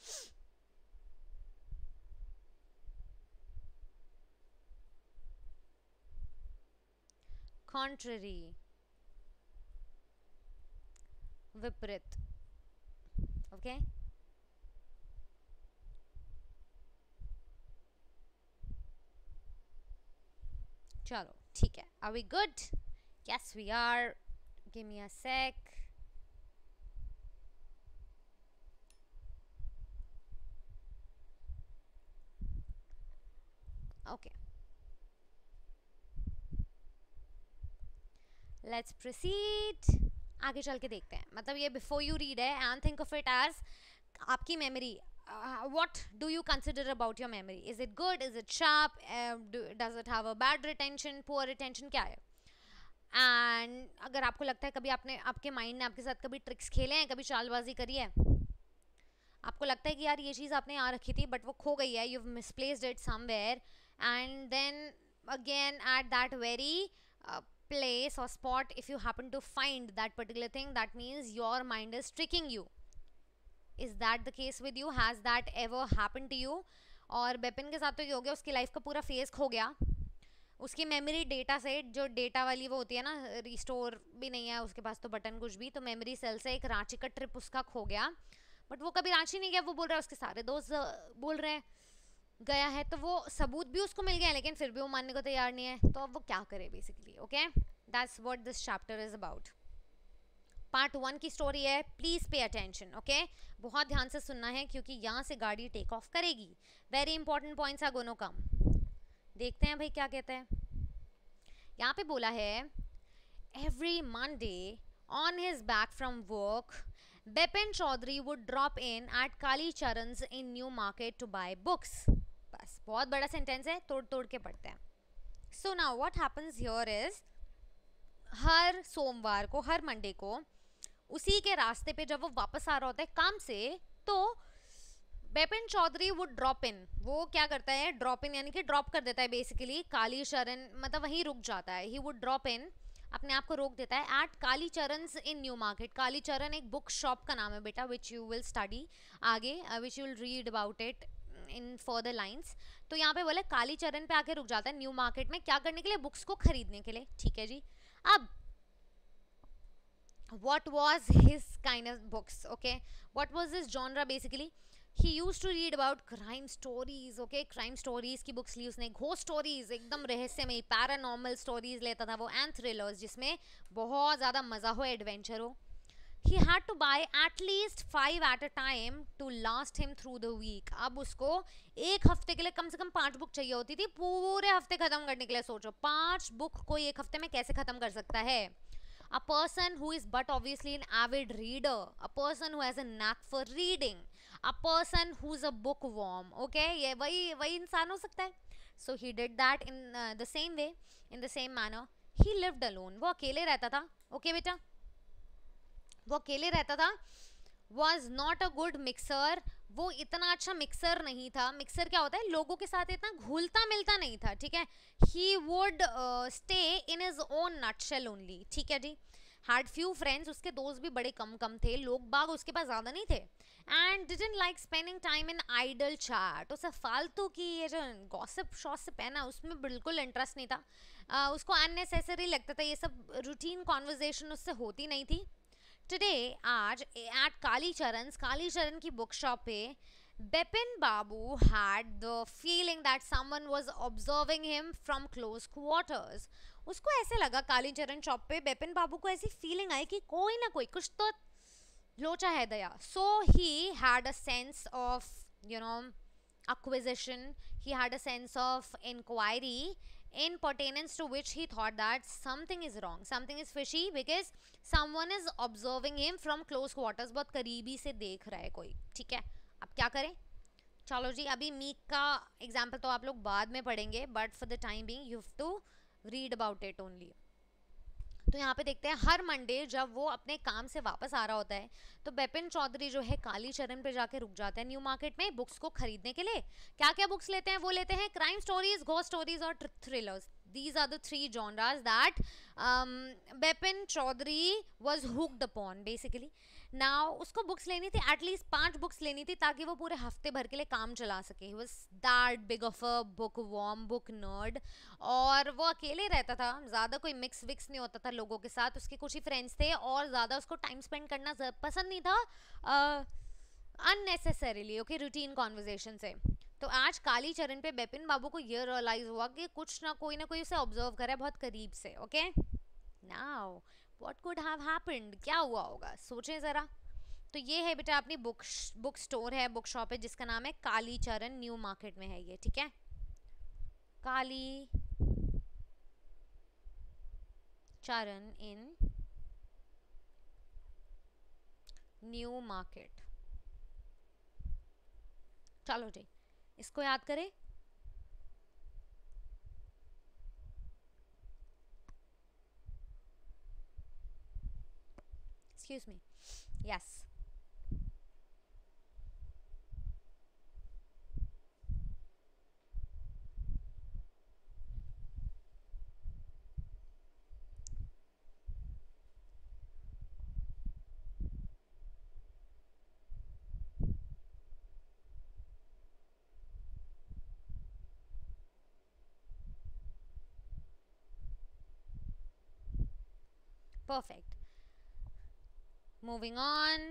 contrary, विपरीत, ओके? चलो ठीक है, are we good? Yes we are. Give me a sec. Okay, let's proceed. आगे चल के देखते हैं, मतलब ये बिफोर यू रीड है and think of it as आपकी memory. what do you consider about your memory? Is it good? Is it sharp? Does it have a bad retention, poor retention? क्या है? एंड अगर आपको लगता है कभी आपने आपके माइंड ने आपके साथ कभी ट्रिक्स खेले हैं, कभी चालबाजी करी है, आपको लगता है कि यार ये चीज़ आपने यहाँ रखी थी बट वो खो गई है, you misplaced it somewhere, and then again at that very place or spot if you happen to find that particular thing, that means your mind is tricking you. Is that the case with you? Has that ever happened to you? और बेपिन के साथ तो ये हो गया, उसकी लाइफ का पूरा फेस खो गया, उसकी मेमोरी डेटा से, जो डेटा वाली वो होती है ना, रिस्टोर भी नहीं है उसके पास तो बटन कुछ भी, तो मेमोरी सेल से एक रांची का ट्रिप उसका खो गया, बट वो कभी रांची नहीं गया, वो बोल रहा है उसके सारे दोस्त बोल रहे हैं गया है, तो वो सबूत भी उसको मिल गया लेकिन फिर भी वो मानने को तैयार नहीं है, तो अब वो क्या करे basically. Okay, that's what this chapter is about. Part 1 की स्टोरी है, प्लीज पे अटेंशन. ओके, बहुत ध्यान से सुनना है क्योंकि यहाँ से गाड़ी टेक ऑफ करेगी. Very important points are gonna come. देखते हैं भाई क्या कहते हैं. यहाँ पे बोला है every Monday on his back from work Bipin Chaudhary would drop in at Kali Charan's in New Market to buy books. बस बहुत बड़ा सेंटेंस है, तोड़ तोड़ के पढ़ते हैं. So now what happens here is, हर सोमवार को, हर मंडे को, उसी के रास्ते पे जब वो वापस आ रहा होता है काम से, तो Bipin Chaudhary would drop in. वो क्या करता है, ड्रॉप इन यानी कि ड्रॉप कर देता है बेसिकली. काली चरण मतलब वहीं रुक जाता है. ही वुड ड्रॉप इन, अपने आप को रोक देता है at Kali Charan's in new market. Kali Charan एक बुक शॉप का नाम है बेटा, विच यू विल स्टडी आगे, which you will read about it in further lines. तो यहाँ पे बोले काली चरण पे आके रुक जाता है न्यू मार्केट में, क्या करने के लिए, बुक्स को खरीदने के लिए. ठीक है जी. अब what was his kind of books? Okay, what was his genre basically? He used to read about crime stories. Okay, crime stories की books ली उसने, ghost stories एकदम रहस्यमयी, paranormal stories लेता था वो, and thrillers जिसमें बहुत ज़्यादा मज़ा हो, एडवेंचर हो. He had to buy at least 5 at a time to last him through the week. अब उसको एक हफ्ते के लिए कम से कम 5 बुक चाहिए होती थी, पूरे हफ्ते ख़त्म करने के लिए. सोचो 5 बुक कोई एक हफ्ते में कैसे ख़त्म कर सकता है. A person who is but obviously an avid reader, a person who has a knack for reading, a person who's a bookworm. Okay, ये वही इंसान हो सकता है. So he did that in the same way, in the same manner. He lived alone. वो अकेले रहता था. Okay बेटा, वो अकेले रहता था. Was not a good mixer. वो इतना अच्छा मिक्सर नहीं था. मिक्सर क्या होता है, लोगों के साथ इतना घुलता मिलता नहीं था. ठीक है. He would stay in his own nutshell only. ठीक है जी. Had few friends, उसके दोस्त भी बड़े कम कम थे, लोग बाग उसके पास ज़्यादा नहीं थे. And didn't like spending time in idle chat. उसे फालतू की ये जो गॉसिप शॉसिप है ना उसमें बिल्कुल इंटरेस्ट नहीं था. उसको अननेसेसरी लगता था, ये सब रूटीन कॉन्वर्जेशन उससे होती नहीं थी. टुडे आज एट कालीचरण की बुक शॉप पे Bipin Babu had the feeling that someone was observing him from close quarters. उसको ऐसे लगा कालीचरण शॉप पे बिपिन बाबू को ऐसी फीलिंग आई कि कोई ना कोई कुछ तो लोचा है दया. So he had a sense of, you know, acquisition. He had a sense of inquiry, in pertainance to which he thought that something is wrong, something is fishy, because someone is observing him from close quarters. बहुत करीबी से देख रहा है कोई. ठीक है, अब क्या करें. चलो जी, अभी मीक का एग्जाम्पल तो आप लोग बाद में पढ़ेंगे, but for the time being you have to read about it only. तो यहाँ पे देखते हैं, हर मंडे जब वो अपने काम से वापस आ रहा होता है तो बिपिन चौधरी जो है कालीचरण पे जाके रुक जाता है न्यू मार्केट में बुक्स को खरीदने के लिए. क्या क्या बुक्स लेते हैं? वो लेते हैं क्राइम स्टोरीज, घोस्ट स्टोरीज और thrillers. These are the three genres that Bipin Chaudhary was hooked upon basically. Now उसको बुक्स लेनी थी, एटलीस्ट 5 बुक्स लेनी थी ताकि वो पूरे हफ्ते भर के लिए काम चला सके. He was that big of a book worm, book nerd. और वो अकेले रहता था, ज़्यादा कोई मिक्स विक्स नहीं होता था लोगों के साथ. उसके कुछ ही फ्रेंड्स थे और ज़्यादा उसको टाइम स्पेंड करना पसंद नहीं था अननेसेसरीली. ओके, रूटीन कॉन्वर्जेशन से. तो आज कालीचरण पे बिपिन बाबू को ये रियलाइज हुआ कि कुछ ना कोई उसे ऑब्जर्व करे बहुत करीब से. Okay, now what could have happened, क्या हुआ होगा, सोचें ज़रा. तो ये है बेटा अपनी बुक स्टोर है, बुक शॉप है जिसका नाम है कालीचरण, न्यू मार्केट में है ये. ठीक है, काली चरण इन न्यू मार्केट. चलो जी, इसको याद करें. Excuse me. Yes, perfect. Moving on.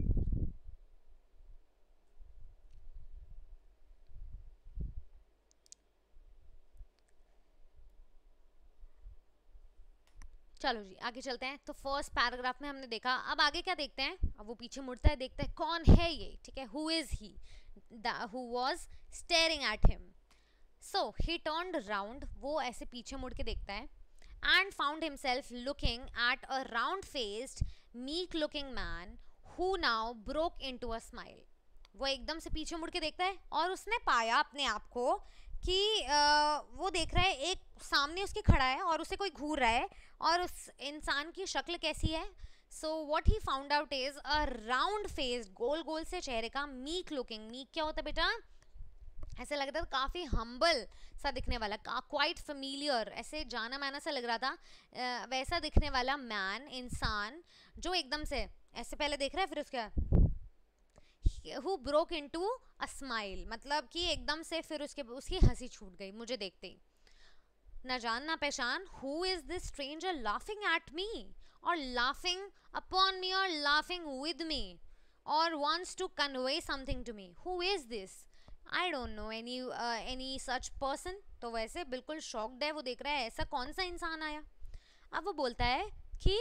चलो जी आगे चलते हैं. तो फर्स्ट पैराग्राफ में हमने देखा, अब आगे क्या देखते हैं. अब वो पीछे मुड़ता है, देखता है कौन है ये. ठीक है, who is he who was staring at him. So he turned round, वो ऐसे पीछे मुड़ के देखता है. And found himself looking at a round-faced, meek-looking man who now broke into a smile. वो एकदम से पीछे मुड़ के देखता है और उसने पाया अपने आप को कि वो देख रहा है एक सामने उसके खड़ा है और उसे कोई घूर रहा है और उस इंसान की शक्ल कैसी है. So what he found out is a round face, गोल गोल से चेहरे का, मीक लुकिंग. मीक क्या होता है बेटा? ऐसे लग रहा था काफ़ी हम्बल सा दिखने वाला, क्वाइट फेमिलियर, ऐसे जाना माना सा लग रहा था. वैसा दिखने वाला मैन, इंसान जो एकदम से ऐसे पहले देख रहा है, फिर उसके who broke into a smile, मतलब कि एकदम से फिर उसकी हंसी छूट गई मुझे देखते ही. ना जान ना पहचान. Who is this stranger laughing at me और लाफिंग अपॉन मी और लाफिंग विद मी और wants to convey something to me. Who is this? I don't know any such person. तो वैसे बिल्कुल शॉक्ड है, वो देख रहा है ऐसा कौन सा इंसान आया. अब वो बोलता है कि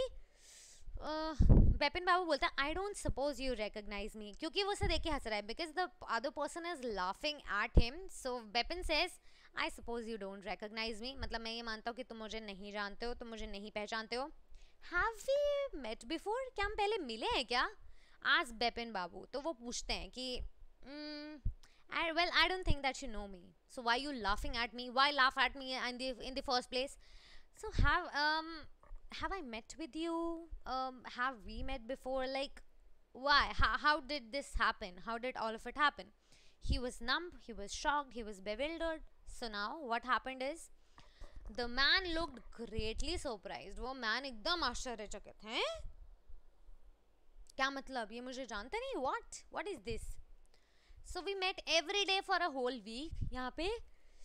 बिपिन बाबू बोलता है I don't suppose you recognise me, क्योंकि वो उसे देख के हंस रहा है, because the other person is laughing at him. So Bipin says I suppose you don't recognise me, मतलब मैं ये मानता हूँ कि तुम मुझे नहीं जानते हो, तुम मुझे नहीं पहचानते हो. हैव वी मेट बिफोर, क्या हम पहले मिले हैं क्या? आज बिपिन बाबू. तो वो पूछते हैं कि well, I don't think that you know me. So why you laughing at me? Why laugh at me in the first place? So have I met with you? Have we met before? Like, why? How did this happen? How did all of it happen? He was numb. He was shocked. He was bewildered. So now what happened is the man looked greatly surprised. वो man एकदम आश्चर्यचकित है. क्या मतलब, ये मुझे जानते नहीं, what is this. So we met every day for a whole week. यहाँ पे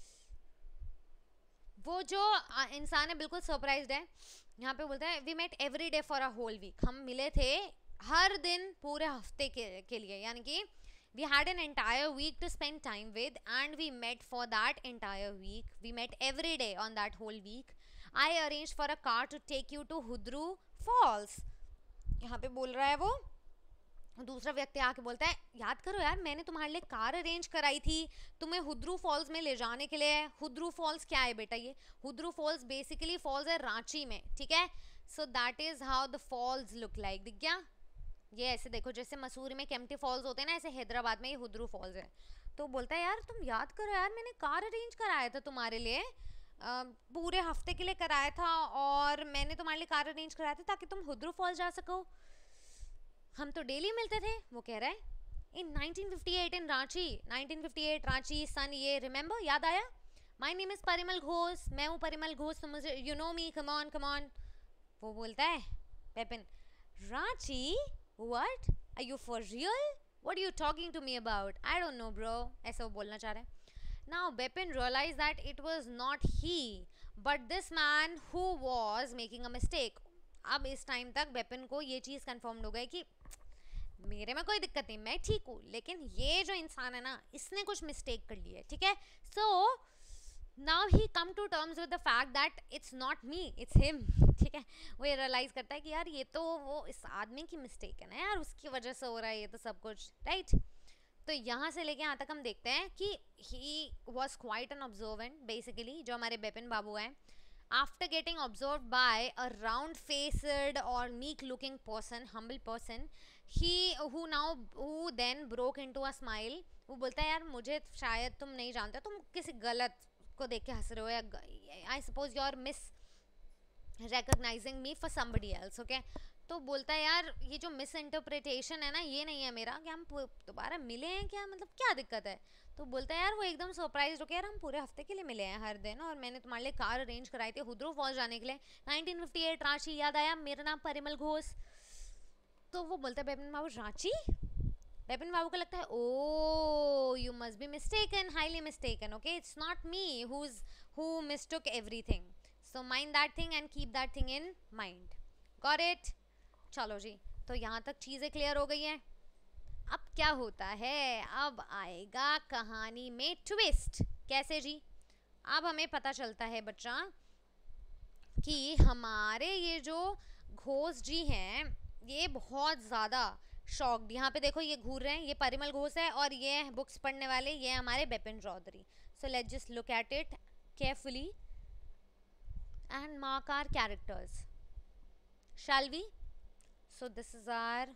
वो जो इंसान है बिल्कुल सरप्राइज्ड है. यहाँ पे बोलता है we met every day for a whole week. हम मिले थे हर दिन पूरे हफ्ते के लिए, यानी कि we had an entire week to spend time with and we met for that entire week. We met every day on that whole week. I arranged for a car to take you to Hudru Falls. यहाँ पे बोल रहा है वो दूसरा व्यक्ति आके बोलता है याद करो यार, मैंने तुम्हारे लिए कार अरेंज कराई थी तुम्हें हुद्रू फॉल्स में ले जाने के लिए. हुद्रू फॉल्स क्या है बेटा? ये हुद्रू फॉल्स बेसिकली फॉल्स है रांची में, ठीक है. So that is how the falls look like. दिख गया? ये ऐसे देखो, जैसे मसूरी में केम्प्टी फॉल्स होते हैं ना, ऐसे हैदराबाद में ये हुद्रू फॉल्स है. तो बोलता है यार तुम याद करो यार, मैंने कार अरेंज कराया था तुम्हारे लिए, पूरे हफ्ते के लिए कराया था, और मैंने तुम्हारे लिए कार अरेंज कराया था ताकि तुम हुद्रू फॉल्स जा सको. हम तो डेली मिलते थे. वो कह रहा है इन 1958 इन रांची. 1958 रांची सन ये रिमेंबर, याद आया? My name is Parimal Ghosh, मैं हूँ परिमल घोष, तुम मुझे you know me, come on come on. वो बोलता है पेपिन Ranchi, what are you for real, what are you talking to me about, I don't know bro. ऐसा वो बोलना चाह रहा है. Now Bipin realized that it was not he but this man who was making a mistake. अब इस टाइम तक बिपिन को ये चीज़ कंफर्म हो गई कि मेरे में कोई दिक्कत नहीं, मैं ठीक हूँ, लेकिन ये जो इंसान है ना, इसने कुछ मिस्टेक कर ली है, ठीक है. So now he come to terms with the fact that it's not me, it's him, ठीक है. वो ये रियलाइज़ करता है कि यार ये तो वो इस आदमी की मिस्टेक है ना यार, उसकी वजह से हो रहा है ये तो सब कुछ, राइट. तो यहाँ से लेके यहाँ तक हम देखते हैं कि he was quite an observant basically, जो हमारे बिपिन बाबू हैं. After getting observed by a round-faced or meek-looking person, humble person, who then broke into a smile. वो बोलता है यार मुझे शायद तुम नहीं जानते, तुम किसी गलत को देख के हंस रहे हो, या I suppose you are recognizing me for somebody else, okay. तो बोलता है यार ये जो मिस इंटरप्रिटेशन है ना, ये नहीं है मेरा कि हम दोबारा मिले हैं क्या, मतलब क्या दिक्कत है. तो बोलता है यार वो एकदम सरप्राइज हो गया, यार हम पूरे हफ्ते के लिए मिले हैं हर दिन, और मैंने तुम्हारे लिए कार अरेंज कराई थी हुद्रू फॉल्स जाने के लिए. 1958 रांची, याद आया? मेरा नाम परिमल घोष. तो वो बोलता है बिपिन बाबू रांची. बिपिन बाबू को लगता है oh you must be mistaken, highly mistaken, okay, it's not me who mistook everything. So mind that thing and keep that thing in mind. Got it? चलो जी, तो यहाँ तक चीज़ें क्लियर हो गई हैं. अब क्या होता है? अब आएगा कहानी में ट्विस्ट. कैसे जी? अब हमें पता चलता है बच्चा कि हमारे ये जो घोष जी हैं ये बहुत ज़्यादा शॉक्ड. यहाँ पे देखो ये घूर रहे हैं, ये परिमल घोष है, और ये बुक्स पढ़ने वाले ये हमारे Bipin Chaudhary. So let's just look at it carefully and mark our characters, shall we? So this is our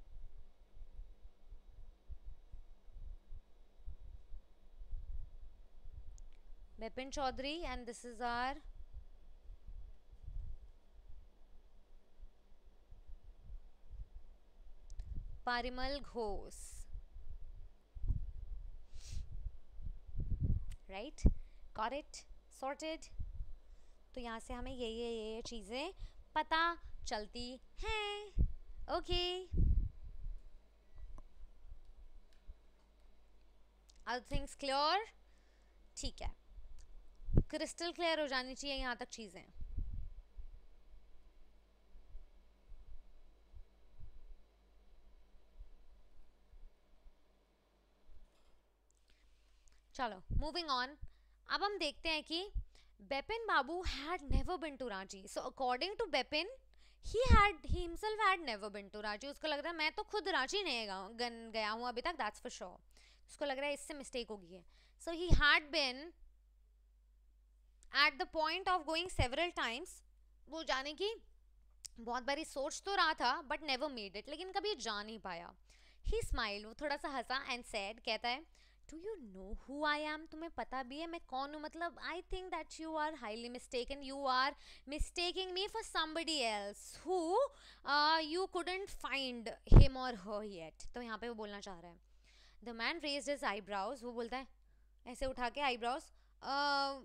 Bipin Chaudhary and this is our Parimal Ghosh, right? Got it? Sorted? तो यहाँ से हमें ये चीज़ें पता चलती हैं. Okay, are things clear? ठीक है, क्रिस्टल क्लियर हो जानी चाहिए यहाँ तक चीज़ें. चलो मूविंग ऑन. अब हम देखते हैं कि Bipin Babu had never been to Ranchi. So according to Bipin, he himself had never been to Ranchi. उसको लग रहा है मैं तो खुद रांची नहीं गया हूँ अभी तक, that's for sure. उसको लग रहा है इससे मिस्टेक हो गई है. So he had been at the point of going several times. वो जाने की बहुत बारी सोच तो रहा था but never made it. लेकिन कभी जा नहीं पाया. He smiled. वो थोड़ा सा हंसा and said, कहता है Do you know who I am? तुम्हें पता भी है मैं कौन हूँ? मतलब I think that you are highly mistaken. You are mistaking me for somebody else who you couldn't find him or her yet. तो यहाँ पे वो बोलना चाह रहा है. The man raised his eyebrows. वो बोलता है ऐसे उठा के eyebrows.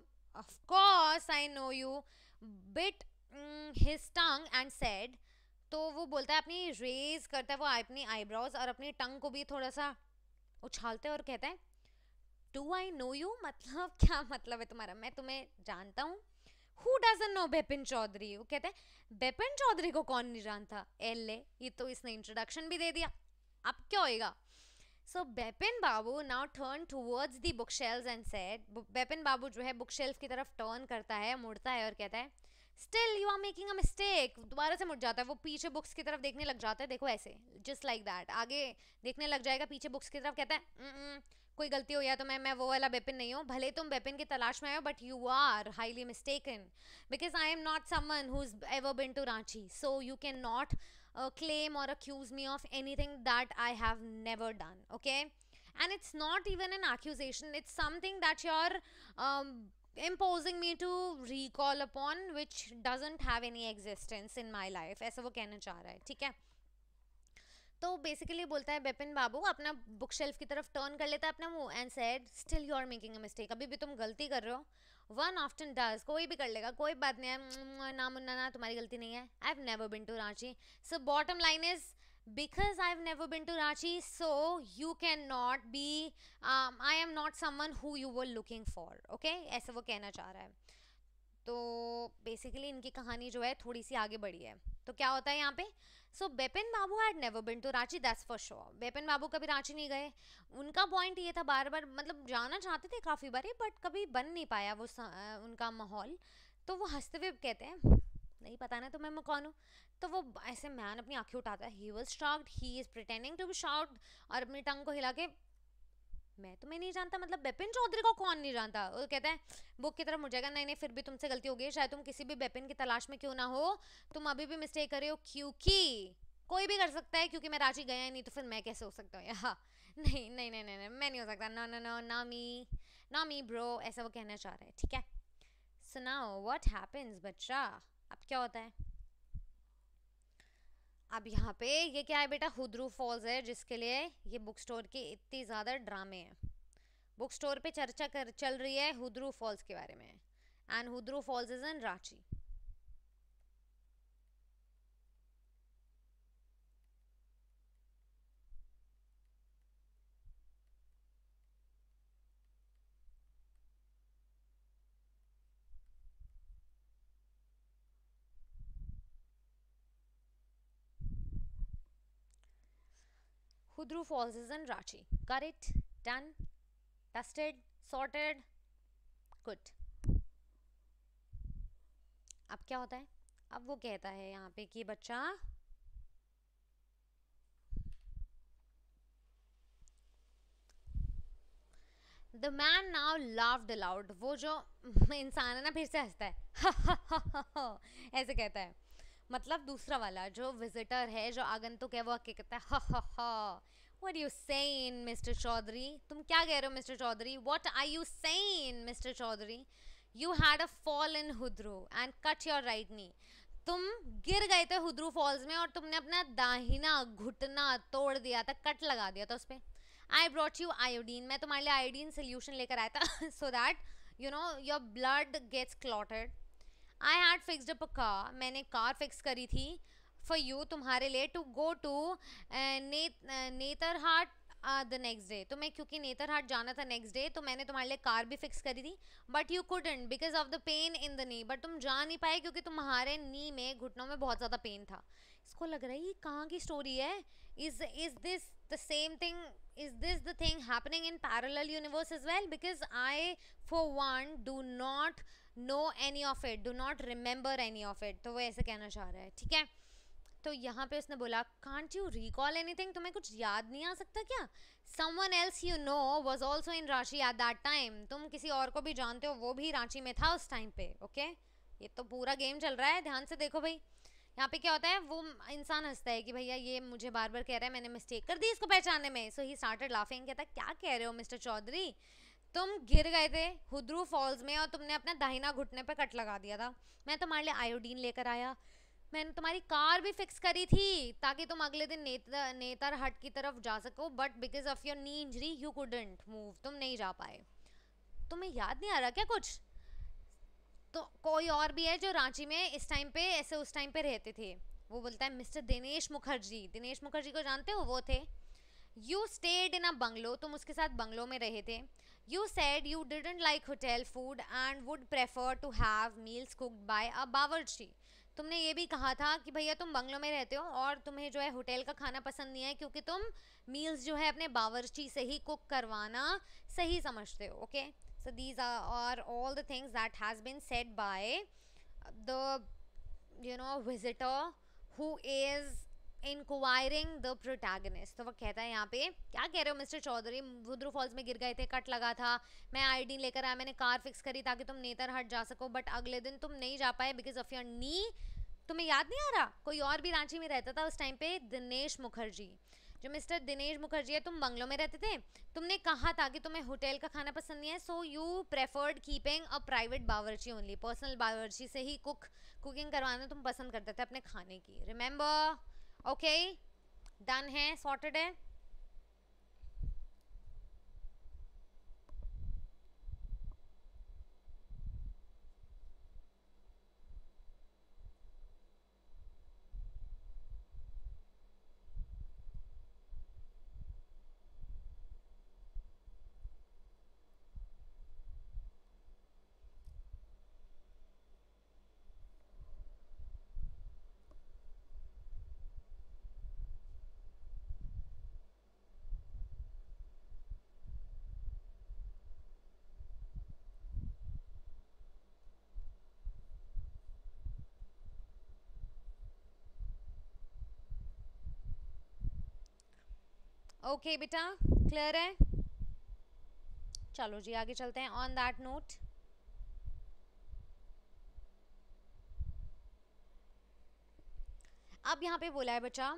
Of course I know you. Bit his tongue and said, तो वो बोलता है, अपनी रेज करता है वो अपनी आईब्रोज और अपनी टंग को भी थोड़ा सा उछालते हैं और कहता है, डू आई नो यू, मतलब क्या मतलब है तुम्हारा, मैं तुम्हें जानता हूँ। Who doesn't know Bipin Chaudhary, वो कहते हैं बिपिन चौधरी को कौन नहीं जानता, एले ये तो इसने इंट्रोडक्शन भी दे दिया, अब क्या होएगा। So Bipin Babu now turn towards the book shelves and said, Bipin Babu जो है बुक शेल्फ की तरफ टर्न करता है, मुड़ता है और कहता है, still you are making a mistake, दोबारा से मुड़ जाता है वो, पीछे बुक्स की तरफ देखने लग जाता है, देखो ऐसे जस्ट लाइक दैट, आगे देखने लग जाएगा पीछे बुक्स की तरफ, कहता है कोई गलती हो या तो मैं वो वाला बेपिन नहीं हूँ, भले तुम बेपिन की तलाश में आए हो but you are highly mistaken, because I am not someone who is ever been to Ranchi, so you can not claim or accuse me of anything that I have never done, okay? And it's not even an accusation, it's something that you're imposing me to recall upon which doesn't have any existence in my life, ऐसा वो कहना चाह रहा है, ठीक है। तो बेसिकली बोलता है बिपिन बाबू, अपना बुक शेल्फ की तरफ टर्न कर लेता है अपना मुंह and said, still you are making a mistake, अभी भी तुम गलती कर रहे हो, वन ऑफ्टन डज, कोई भी कर लेगा, कोई बात नहीं है, ना मुन्ना ना तुम्हारी गलती नहीं है, I have never been to Ranchi, so bottom line is, because I've never been to Ranchi, so you cannot be, I am not someone who you were looking for, okay, ऐसा वो कहना चाह रहा है। तो बेसिकली इनकी कहानी जो है थोड़ी सी आगे बढ़ी है, तो क्या होता है यहाँ पे, so Bipin Babu had never been to Ranchi, that's for sure, Bipin Babu कभी रांची नहीं गए, उनका पॉइंट ये था, बार बार मतलब जाना चाहते थे काफ़ी बारी बट कभी बन नहीं पाया वो उनका माहौल, तो वो हंसते हुए कहते हैं, नहीं पता ना तुम्हें मैं कौन हूँ, तो वो ऐसे मैन अपनी आंखें उठाता है, he was shocked, he is pretending to be shocked, और अपनी टंग को हिला के, मैं तुम्हें नहीं जानता, मतलब बिपिन चौधरी को कौन नहीं जानता, वो कहता है बुक की तरफ मुड़ जाएगा, नहीं नहीं फिर भी तुमसे गलती हो गई, शायद तुम किसी भी बिपिन की तलाश में क्यों ना हो, तुम अभी भी मिस्टेक कर रहे हो, क्योंकि कोई भी कर सकता है, क्योंकि मैं रांची गया ही नहीं, तो फिर मैं कैसे हो सकता हूँ यहाँ, नहीं नहीं नहीं नहीं, नहीं मैं नहीं हो सकता, नो नो नो, ना मी ब्रो, ऐसा वो कहना चाह रहा है, ठीक है। सो नाउ व्हाट हैपेंस बच्चा, अब क्या होता है, अब यहाँ पे ये क्या है बेटा, हुद्रू फॉल्स है, जिसके लिए ये बुक स्टोर के इतनी ज़्यादा ड्रामे हैं, बुक स्टोर पे चर्चा चल रही है हुद्रू फॉल्स के बारे में, and Hudru falls is in Ranchi. Hudru Falls is in Ranchi. Got it? Done? Dusted? Sorted? Good. अब क्या होता है, अब वो कहता है यहाँ पे कि बच्चा, the man now laughed aloud, वो जो इंसान है ना फिर से हंसता है ऐसे कहता है, मतलब दूसरा वाला जो विजिटर है, जो आगंतुक है, वो आके कहता है, ha ha ha, what you saying mister Chaudhary, तुम क्या कह रहे हो mister Chaudhary, what are you saying mister Chaudhary, you had a fall in Hudru and cut your right knee, तुम गिर गए थे हुद्रू फॉल्स में और तुमने अपना दाहिना घुटना तोड़ दिया था, कट लगा दिया था उस पर, आई ब्रॉट यू आयोडीन, मैं तुम्हारे लिए आयोडीन सोल्यूशन लेकर आया था, so that you know your blood gets clotted, I had fixed up a car, मैंने कार फिक्स करी थी फॉर यू, तुम्हारे लिए, to go to Netarhat the next day, तो मैं क्योंकि नेतरहाट जाना था नेक्स्ट डे, तो मैंने तुम्हारे लिए कार भी फिक्स करी थी, but you couldn't because of the pain in the knee, बट तुम जा नहीं पाए क्योंकि तुम्हारे नी में, घुटनों में बहुत ज़्यादा पेन था। इसको लग रहा है ये कहाँ की स्टोरी है, is this the same thing, is this the thing happening in parallel universe as well, because I for one do not know any of it, do not remember any of it, तो वो ऐसे कहना चाह रहा है, ठीक है। तो यहाँ पे उसने बोला, can't you recall anything, तुम्हें कुछ याद नहीं आ सकता क्या, someone else you know was also in Ranchi at that time, तुम किसी और को भी जानते हो, वो भी रांची में था उस टाइम पे, ओके। ये तो पूरा गेम चल रहा है, ध्यान से देखो भाई, यहाँ पे क्या होता है, वो इंसान हंसता है कि भैया ये मुझे बार बार कह रहा है, मैंने मिस्टेक कर दी इसको पहचानने में, सो ही स्टार्टेड लाफिंग, कहता क्या कह रहे हो मिस्टर चौधरी, तुम गिर गए थे हुद्रू फॉल्स में और तुमने अपना दाहिना घुटने पे कट लगा दिया था, मैं तुम्हारे लिए आयोडीन लेकर आया, मैंने तुम्हारी कार भी फिक्स करी थी ताकि तुम अगले दिन नेतरहाट की तरफ जा सको, but because of your knee injury you couldn't move, तुम नहीं जा पाए, तुम्हें याद नहीं आ रहा क्या कुछ, तो कोई और भी है जो रांची में इस टाइम पे ऐसे उस टाइम पे रहते थे, वो बोलता है मिस्टर दिनेश मुखर्जी, दिनेश मुखर्जी को जानते हो, वो थे। You stayed in a bungalow, तुम उसके साथ बंगलो में रहे थे। You said you didn't like hotel food and would prefer to have meals cooked by a बावर्ची। तुमने ये भी कहा था कि भैया तुम बंगलो में रहते हो और तुम्हें जो है होटल का खाना पसंद नहीं है, क्योंकि तुम मील्स जो है अपने बावर्ची से ही कुक करवाना सही समझते हो। Okay, so these are all the things that has been said by the visitor who is enquiring the protagonist. तो वो कहता है यहाँ पे, क्या कह रहे हो मिस्टर चौधरी, वुद्रू फॉल्स में गिर गए थे, कट लगा था, मैं आईडी लेकर आया, मैंने कार फिक्स करी ताकि तुम नेतरहाट जा सको, बट अगले दिन तुम नहीं जा पाए बिकॉज ऑफ योर नी। तुम्हें याद नहीं आ रहा, कोई और भी रांची में रहता था उस टाइम पे, दिनेश मुखर्जी। जो मिस्टर दिनेश मुखर्जी है, तुम बंगलों में रहते थे, तुमने कहा था कि तुम्हें होटल का खाना पसंद नहीं है, so you preferred keeping a private बावर्ची ओनली, पर्सनल बावर्ची से ही कुकिंग करवाना तुम पसंद करते थे अपने खाने की। रिमेंबर? ओके, डन है, सॉर्टेड है। ओके बेटा, क्लियर है? चलो जी आगे चलते हैं। ऑन दैट नोट, अब यहाँ पे बोला है बच्चा,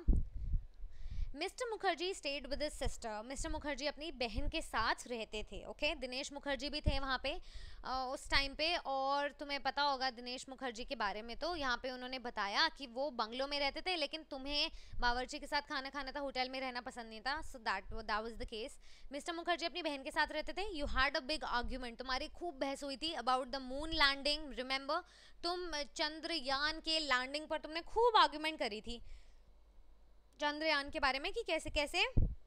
mister Mukherjee stayed with his sister, mister Mukherjee अपनी बहन के साथ रहते थे। ओके, दिनेश मुखर्जी भी थे वहाँ पे उस टाइम पे, और तुम्हें पता होगा दिनेश मुखर्जी के बारे में, तो यहाँ पे उन्होंने बताया कि वो बंगलों में रहते थे, लेकिन तुम्हें बावर्ची के साथ खाना खाना था, होटल में रहना पसंद नहीं था, so that was the case. Mister Mukherjee अपनी बहन के साथ रहते थे। You had a big argument, तुम्हारी खूब बहस हुई थी about the moon landing, remember? तुम चंद्रयान के लैंडिंग पर तुमने खूब आर्ग्यूमेंट करी थी, चंद्रयान के बारे में, कि कैसे कैसे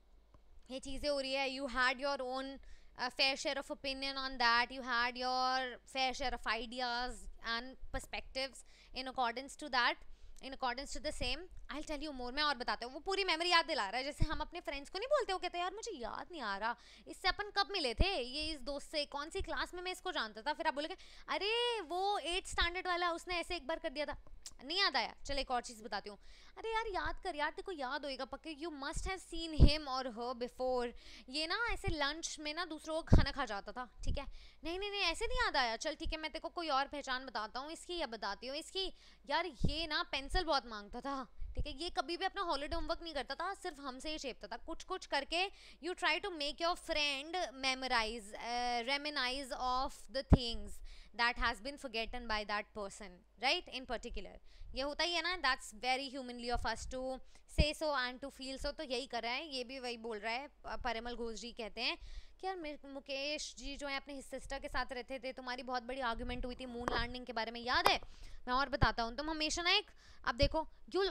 ये चीज़ें हो रही है। You had your own fair share of opinion on that, you had your fair share of ideas and perspectives in accordance to that, in accordance to the same. I'll tell you more, मैं और बताते हूँ। वो पूरी मेमोरी याद दिला रहा है, जैसे हम अपने फ्रेंड्स को नहीं बोलते, वो कहते हैं यार मुझे याद नहीं आ रहा इससे अपन कब मिले थे, ये इस दोस्त से कौन सी क्लास में मैं इसको जानता था, फिर आप बोलेंगे अरे वो 8th स्टैंडर्ड वाला, उसने ऐसे एक बार कर दिया था, नहीं याद आया। चलो एक और चीज़ बताती हूँ। अरे यार याद कर यार, तेरे को याद होएगा पक्के, you must have seen him और हर बिफोर, ये ना ऐसे लंच में ना दूसरों को खाना खा जाता था, ठीक है? नहीं नहीं नहीं ऐसे नहीं याद आया, चल ठीक है मैं तेरे को कोई और पहचान बताता हूँ इसकी, या बताती हूँ इसकी। यार ये ना पेंसिल बहुत मांगता था, ठीक है? ये कभी भी अपना हॉलीडे होमवर्क नहीं करता था, सिर्फ हमसे ही चेपता था कुछ कुछ करके। You try to make your friend memorise, reminisce of the things that has been forgotten by that person, right? In particular ये होता ही है ना, that's very humanly of us to say so and to feel so। तो यही कर रहा है, ये भी वही बोल रहा है। परिमल घोष जी कहते हैं कि यार मुकेश जी जो है अपने सिस्टर के साथ रहते थे, तुम्हारी बहुत बड़ी आर्गुमेंट हुई थी मून लैंडिंग के बारे में, याद है? मैं और बताता हूँ, तुम हमेशा ना एक, अब देखो,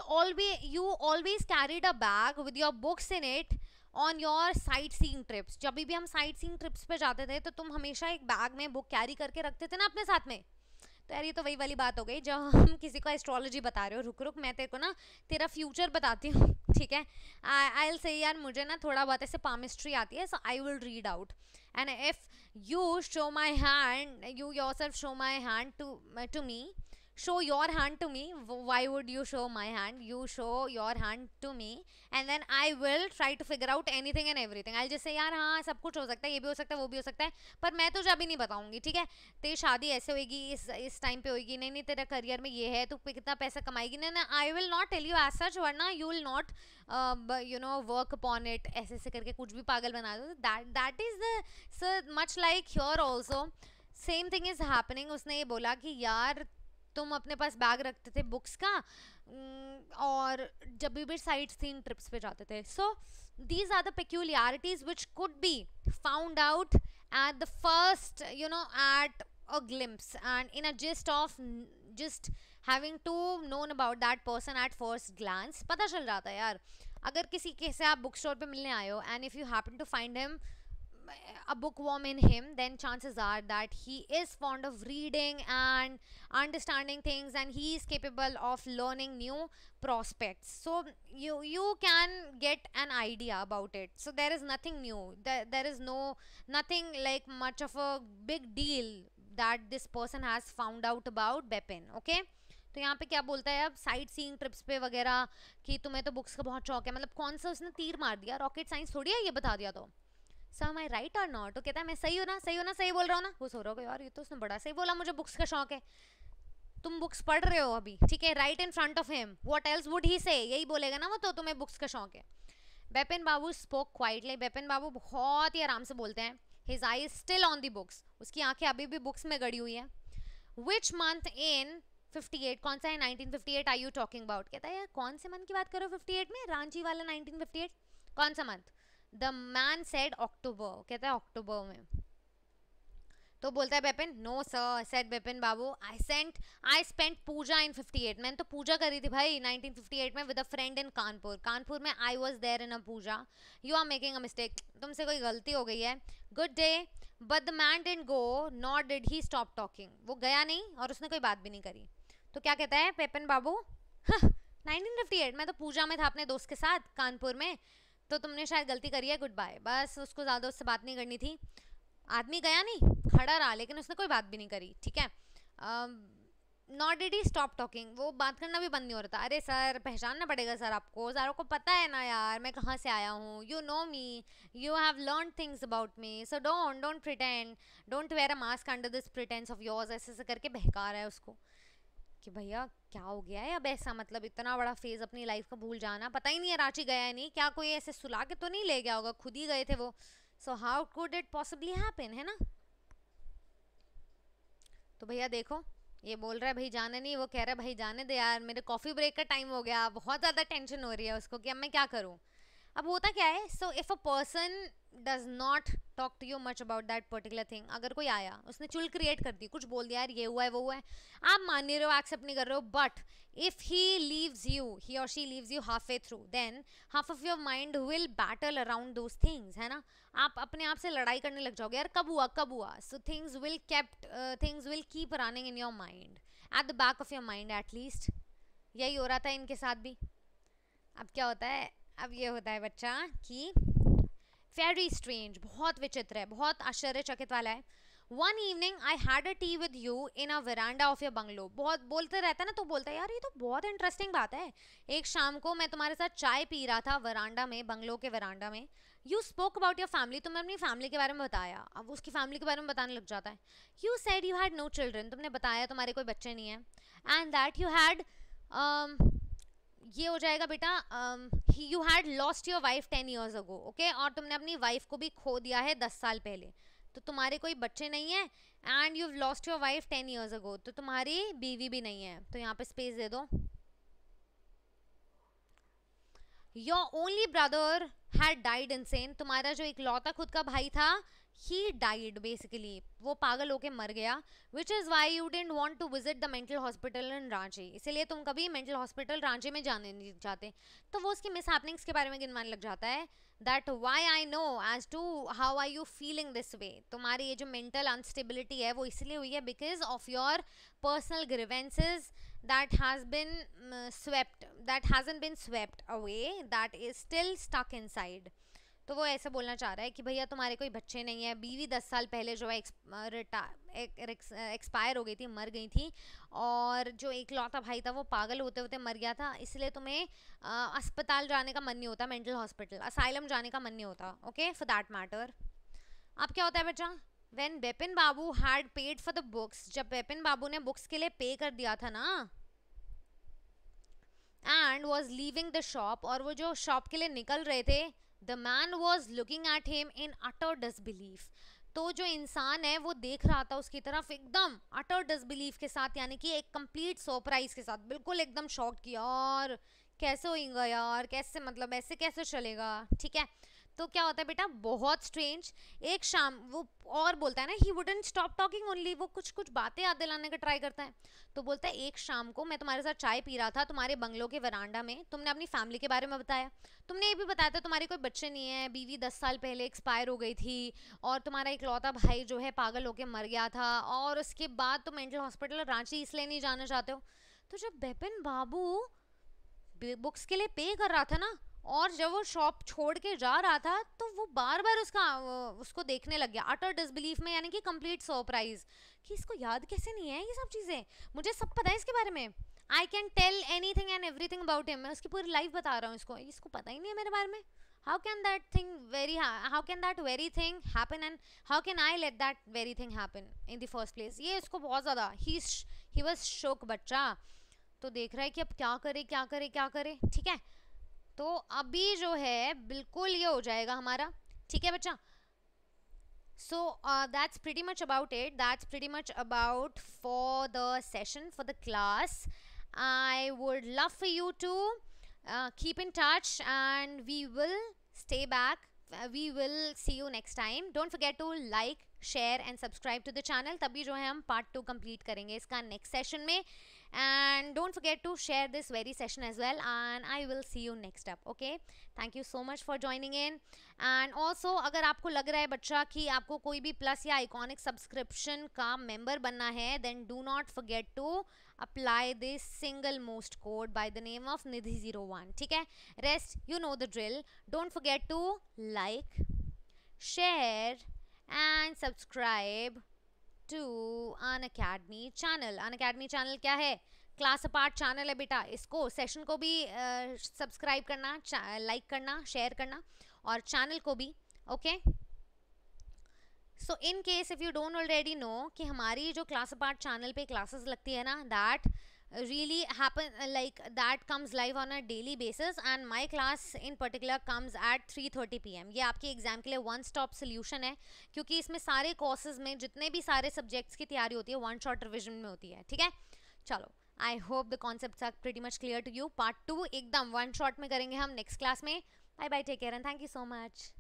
you always carried a bag with your books in it on your sightseeing trips. जब भी हम साइट सीइंग ट्रिप्स पे जाते थे तो तुम हमेशा एक बैग में बुक कैरी करके रखते थे ना अपने साथ में। तो यार ये तो वही वाली बात हो गई जब हम किसी को एस्ट्रोलॉजी बता रहे हो। रुक रुक मैं तेरे को ना तेरा फ्यूचर बताती हूँ, ठीक है? आई विल से यार मुझे ना थोड़ा बहुत ऐसे पामिस्ट्री आती है, so I will read out and if you show my hand, you yourself show my hand to me, show your hand to me. Why would you show my hand? You show your hand to me and then I will try to figure out anything and everything. I'll just say यार हाँ सब कुछ हो सकता है, ये भी हो सकता है, वो भी हो सकता है, पर मैं तुझे अभी नहीं बताऊंगी, ठीक है? तेरी शादी ऐसे होगी, इस टाइम पे होगी, नहीं नहीं तेरा करियर में ये है, तू कितना पैसा कमाएगी, नहीं ना, I will not tell you as such, वरना you will not work upon it, ऐसे ऐसे करके कुछ भी पागल बना दो। That is the so much like here also same thing is happening. उसने ये बोला कि यार तुम अपने पास बैग रखते थे बुक्स का, और जब भी साइट सीइंग ट्रिप्स पे जाते थे। So these are the peculiarities which could be found out at the first, at a glimpse and in a gist of just having to known about that person at first glance, पता चल जाता है यार. अगर किसी के से आप बुक स्टोर पे मिलने आए हो and if you happen to find him a bookworm in him, then chances are that he is fond of reading and understanding things, and he is capable of learning new prospects. So you can get an idea about it. So there is nothing new, there is nothing like much of a big deal that this person has found out about Bepin. Okay, तो यहाँ पे क्या बोलता है अब, साइट सीइंग ट्रिप्स पे वगैरह कि तुम्हें तो बुक्स का बहुत शौक है. मतलब कौन सा उसने तीर मार दिया, रॉकेट साइंस थोड़ी है ये बता दिया तो. सर माई राइट और नॉट. तो कहता है मैं सही हूँ ना, सही हूँ ना, सही बोल रहा हूँ ना. वो सो रहा होगा यार ये तो उसने बड़ा सही बोला, मुझे बुक्स का शौक है. तुम बुक्स पढ़ रहे हो अभी, ठीक है, right in front of him, what else would he say, यही बोलेगा ना वो, तो तुम्हें बुक्स का शौक है. बेपिन बाबू स्पोक क्वाइटली. बेपिन बाबू बहुत ही आराम से बोलते हैं. His eye is still on the books, उसकी आंखें अभी भी बुक्स में गड़ी हुई हैं. विच मंथ इन 58, कौन सा है 1958 आर यू टॉकिंग अबाउट. कहता है यार कौन से मंथ की बात करो 58 में, रांची वाला 1958, कौन सा month. The man said October. कहता है अक्टूबर में. तो बोलता है Bipin, no sir, said Bipin babu, I spent puja in 58. मैंने तो पूजा करी थी भाई 1958 में with a friend in Kanpur. Kanpur में I was there in a puja. You are making a mistake, तुमसे कोई गलती हो गई है. Good day. But the man didn't go not did he stop talking. वो गया नहीं और उसने कोई बात भी नहीं करी. तो क्या कहता है बेपिन बाबू, 1958 मैं तो पूजा में था अपने दोस्त के साथ कानपुर में, तो तुमने शायद गलती करी है, गुड बाय. बस उसको ज़्यादा उससे बात नहीं करनी थी. आदमी गया नहीं, खड़ा रहा, लेकिन उसने कोई बात भी नहीं करी. ठीक है, not did he stop talking. वो बात करना भी बंद नहीं हो रहा था. अरे सर पहचानना पड़ेगा सर आपको, सारों को पता है ना यार मैं कहाँ से आया हूँ. You know me, you have learn things about me, so don't pretend, don't wear a mask under this pretence of yours. ऐसे ऐसे करके बहका रहा है उसको कि भैया क्या हो गया है अब ऐसा, मतलब इतना बड़ा फेज अपनी लाइफ का भूल जाना. पता ही नहीं है रांची गया है नहीं, क्या कोई ऐसे सुला के तो नहीं ले गया होगा, खुद ही गए थे वो. So how could it possibly happen, है ना. तो भैया देखो ये बोल रहा है भाई जाने नहीं, वो कह रहा है भाई जाने दे यार, मेरे कॉफ़ी ब्रेक का टाइम हो गया. बहुत ज़्यादा टेंशन हो रही है उसको कि अब मैं क्या करूँ. अब होता क्या है, so if a person does not talk to you much about that particular thing, अगर कोई आया उसने चुल क्रिएट कर दी, कुछ बोल दिया यार ये हुआ है वो हुआ है, आप मान नहीं रहे हो, एक्सेप्ट नहीं कर रहे हो, but if he leaves you, he और she leaves you half way through, then half of your mind will battle around those things, है ना. आप अपने आप से लड़ाई करने लग जाओगे यार कब हुआ कब हुआ. So things will keep running in your mind, at the back of your mind at least. यही हो रहा था इनके साथ भी. अब क्या होता है, अब ये होता है बच्चा कि वेरी स्ट्रेंज, बहुत विचित्र है, बहुत आश्चर्यचकित वाला है. One evening I had a tea with you in a veranda of your bungalow. बहुत बोलते रहता है ना, तो बोलता है यार ये तो बहुत इंटरेस्टिंग बात है. एक शाम को मैं तुम्हारे साथ चाय पी रहा था वरांडा में, बंगलो के वरांडा में. You spoke about your family, तुमने अपनी फैमिली के बारे में बताया. अब उसकी फैमिली के बारे में बताने लग जाता है. You said you had no children, तुमने बताया तुम्हारे कोई बच्चे नहीं है. एंड दैट यू हैड ये हो जाएगा बेटा, you had lost your wife 10 years ago. Okay, और तुमने अपनी वाइफ को भी खो दिया है 10 साल पहले. तो तुम्हारे कोई बच्चे नहीं है and you lost your wife 10 years ago, तो तुम्हारी बीवी भी नहीं है. तो यहाँ पे स्पेस दे दो. Your only brother had died insane, तुम्हारा जो इकलौता खुद का भाई था, he died basically, वो पागल होके मर गया. which is why you didn't want to visit the mental hospital in Ranchi, इसलिए तुम कभी मेंटल हॉस्पिटल रांची में जाने नहीं चाहते. तो वो उसकी मिस हैपनिंग्स के बारे में गिनवाने लग जाता है. that why I know as to how are you feeling this way, तुम्हारी ये जो मेंटल अनस्टेबिलिटी है वो इसलिए हुई है because of your personal grievances that hasn't been swept away, that is still stuck inside. तो वो ऐसे बोलना चाह रहा है कि भैया तुम्हारे कोई बच्चे नहीं है, बीवी 10 साल पहले जो है एक्सपायर हो गई थी, मर गई थी, और जो इकलौता भाई था वो पागल होते होते मर गया था, इसलिए तुम्हें अस्पताल जाने का मन नहीं होता, मेंटल हॉस्पिटल असाइलम जाने का मन नहीं होता. Okay, for that matter. अब क्या होता है बच्चा, when Bipin babu had paid for the books, जब बेपिन बाबू ने बुक्स के लिए पे कर दिया था ना, and was leaving the shop, और वो जो शॉप के लिए निकल रहे थे, The man was looking at him in utter disbelief. तो जो इंसान है वो देख रहा था उसकी तरफ एकदम utter disbelief के साथ, यानी कि एक complete सरप्राइज के साथ, बिल्कुल एकदम शॉक किया, और कैसे होगा यार, कैसे, मतलब ऐसे कैसे चलेगा. ठीक है, तो क्या होता है बेटा, बहुत स्ट्रेंज। एक शाम वो और बोलता है ना, he wouldn't stop talking only, वो कुछ कुछ बातें याद दिलाने का ट्राई करता है। तो बोलता है एक शाम को मैं तुम्हारे साथ चाय पी रहा था तुम्हारे बंगलो के वरांडा में, तुमने अपनी फैमिली के बारे में बताया, तुमने ये भी बताया था तुम्हारे कोई बच्चे नहीं है, बीवी 10 साल पहले एक्सपायर हो गई थी, और तुम्हारा इकलौता भाई जो है पागल होकर मर गया था, और उसके बाद तुम मेंटल हॉस्पिटल रांची इसलिए नहीं जाना चाहते हो। तो जब बिपिन बाबू बुक्स के लिए पे कर रहा था ना, और जब वो शॉप छोड़ के जा रहा था, तो वो बार बार उसको देखने लग गया अटर डिसबिलीफ में, यानी कि कंप्लीट सरप्राइज कि इसको याद कैसे नहीं है ये सब चीज़ें, मुझे सब पता है इसके बारे में, I can tell anything and everything about him, मैं उसकी पूरी लाइफ बता रहा हूँ इसको पता ही नहीं है मेरे बारे में। how can that thing how can that very thing happen, and how can I let that very thing happen in the first place। ये उसको बहुत ज़्यादा he was shook बच्चा। तो देख रहा है कि अब क्या करे क्या करे क्या करे, ठीक है। तो अभी जो है बिल्कुल ये हो जाएगा हमारा, ठीक है बच्चा। So that's pretty much about it, that's pretty much about for the session, for the class। I would love for you to keep in touch and we will stay back, we will see you next time। Don't forget to like, share and subscribe to the channel, तभी जो है हम part 2 complete करेंगे इसका next session में। And don't forget to share this very session as well, and I will see you next up। okay, thank you so much for joining in। and also अगर आपको लग रहा है बच्चा कि आपको कोई भी प्लस या आइकॉनिक सब्सक्रिप्शन का मेंबर बनना है, then do not forget to apply this single most code by the name of Nidhi01, ठीक है। rest you know the drill, don't forget to like, share and subscribe to Unacademy channel। Unacademy channel क्या है, क्लास अपार्ट चैनल है बेटा, इसको सेशन को भी सब्सक्राइब करना, लाइक करना, शेयर करना, और चैनल को भी। Okay, so in case if you don't already know कि हमारी जो क्लास अपार्ट चैनल पे क्लासेस लगती है ना, that really happen like that comes live on a daily basis, and my class in particular comes at 3:30 PM। ये आपके एग्जाम के लिए वन स्टॉप सोल्यूशन है, क्योंकि इसमें सारे कोर्सेज में जितने भी सारे सब्जेक्ट्स की तैयारी होती है वन शॉट रिविजन में होती है, ठीक है। चलो, I hope the concepts are pretty much clear to you. Part 2 एकदम वन शॉट में करेंगे हम नेक्स्ट क्लास में। Bye bye, take care and thank you so much.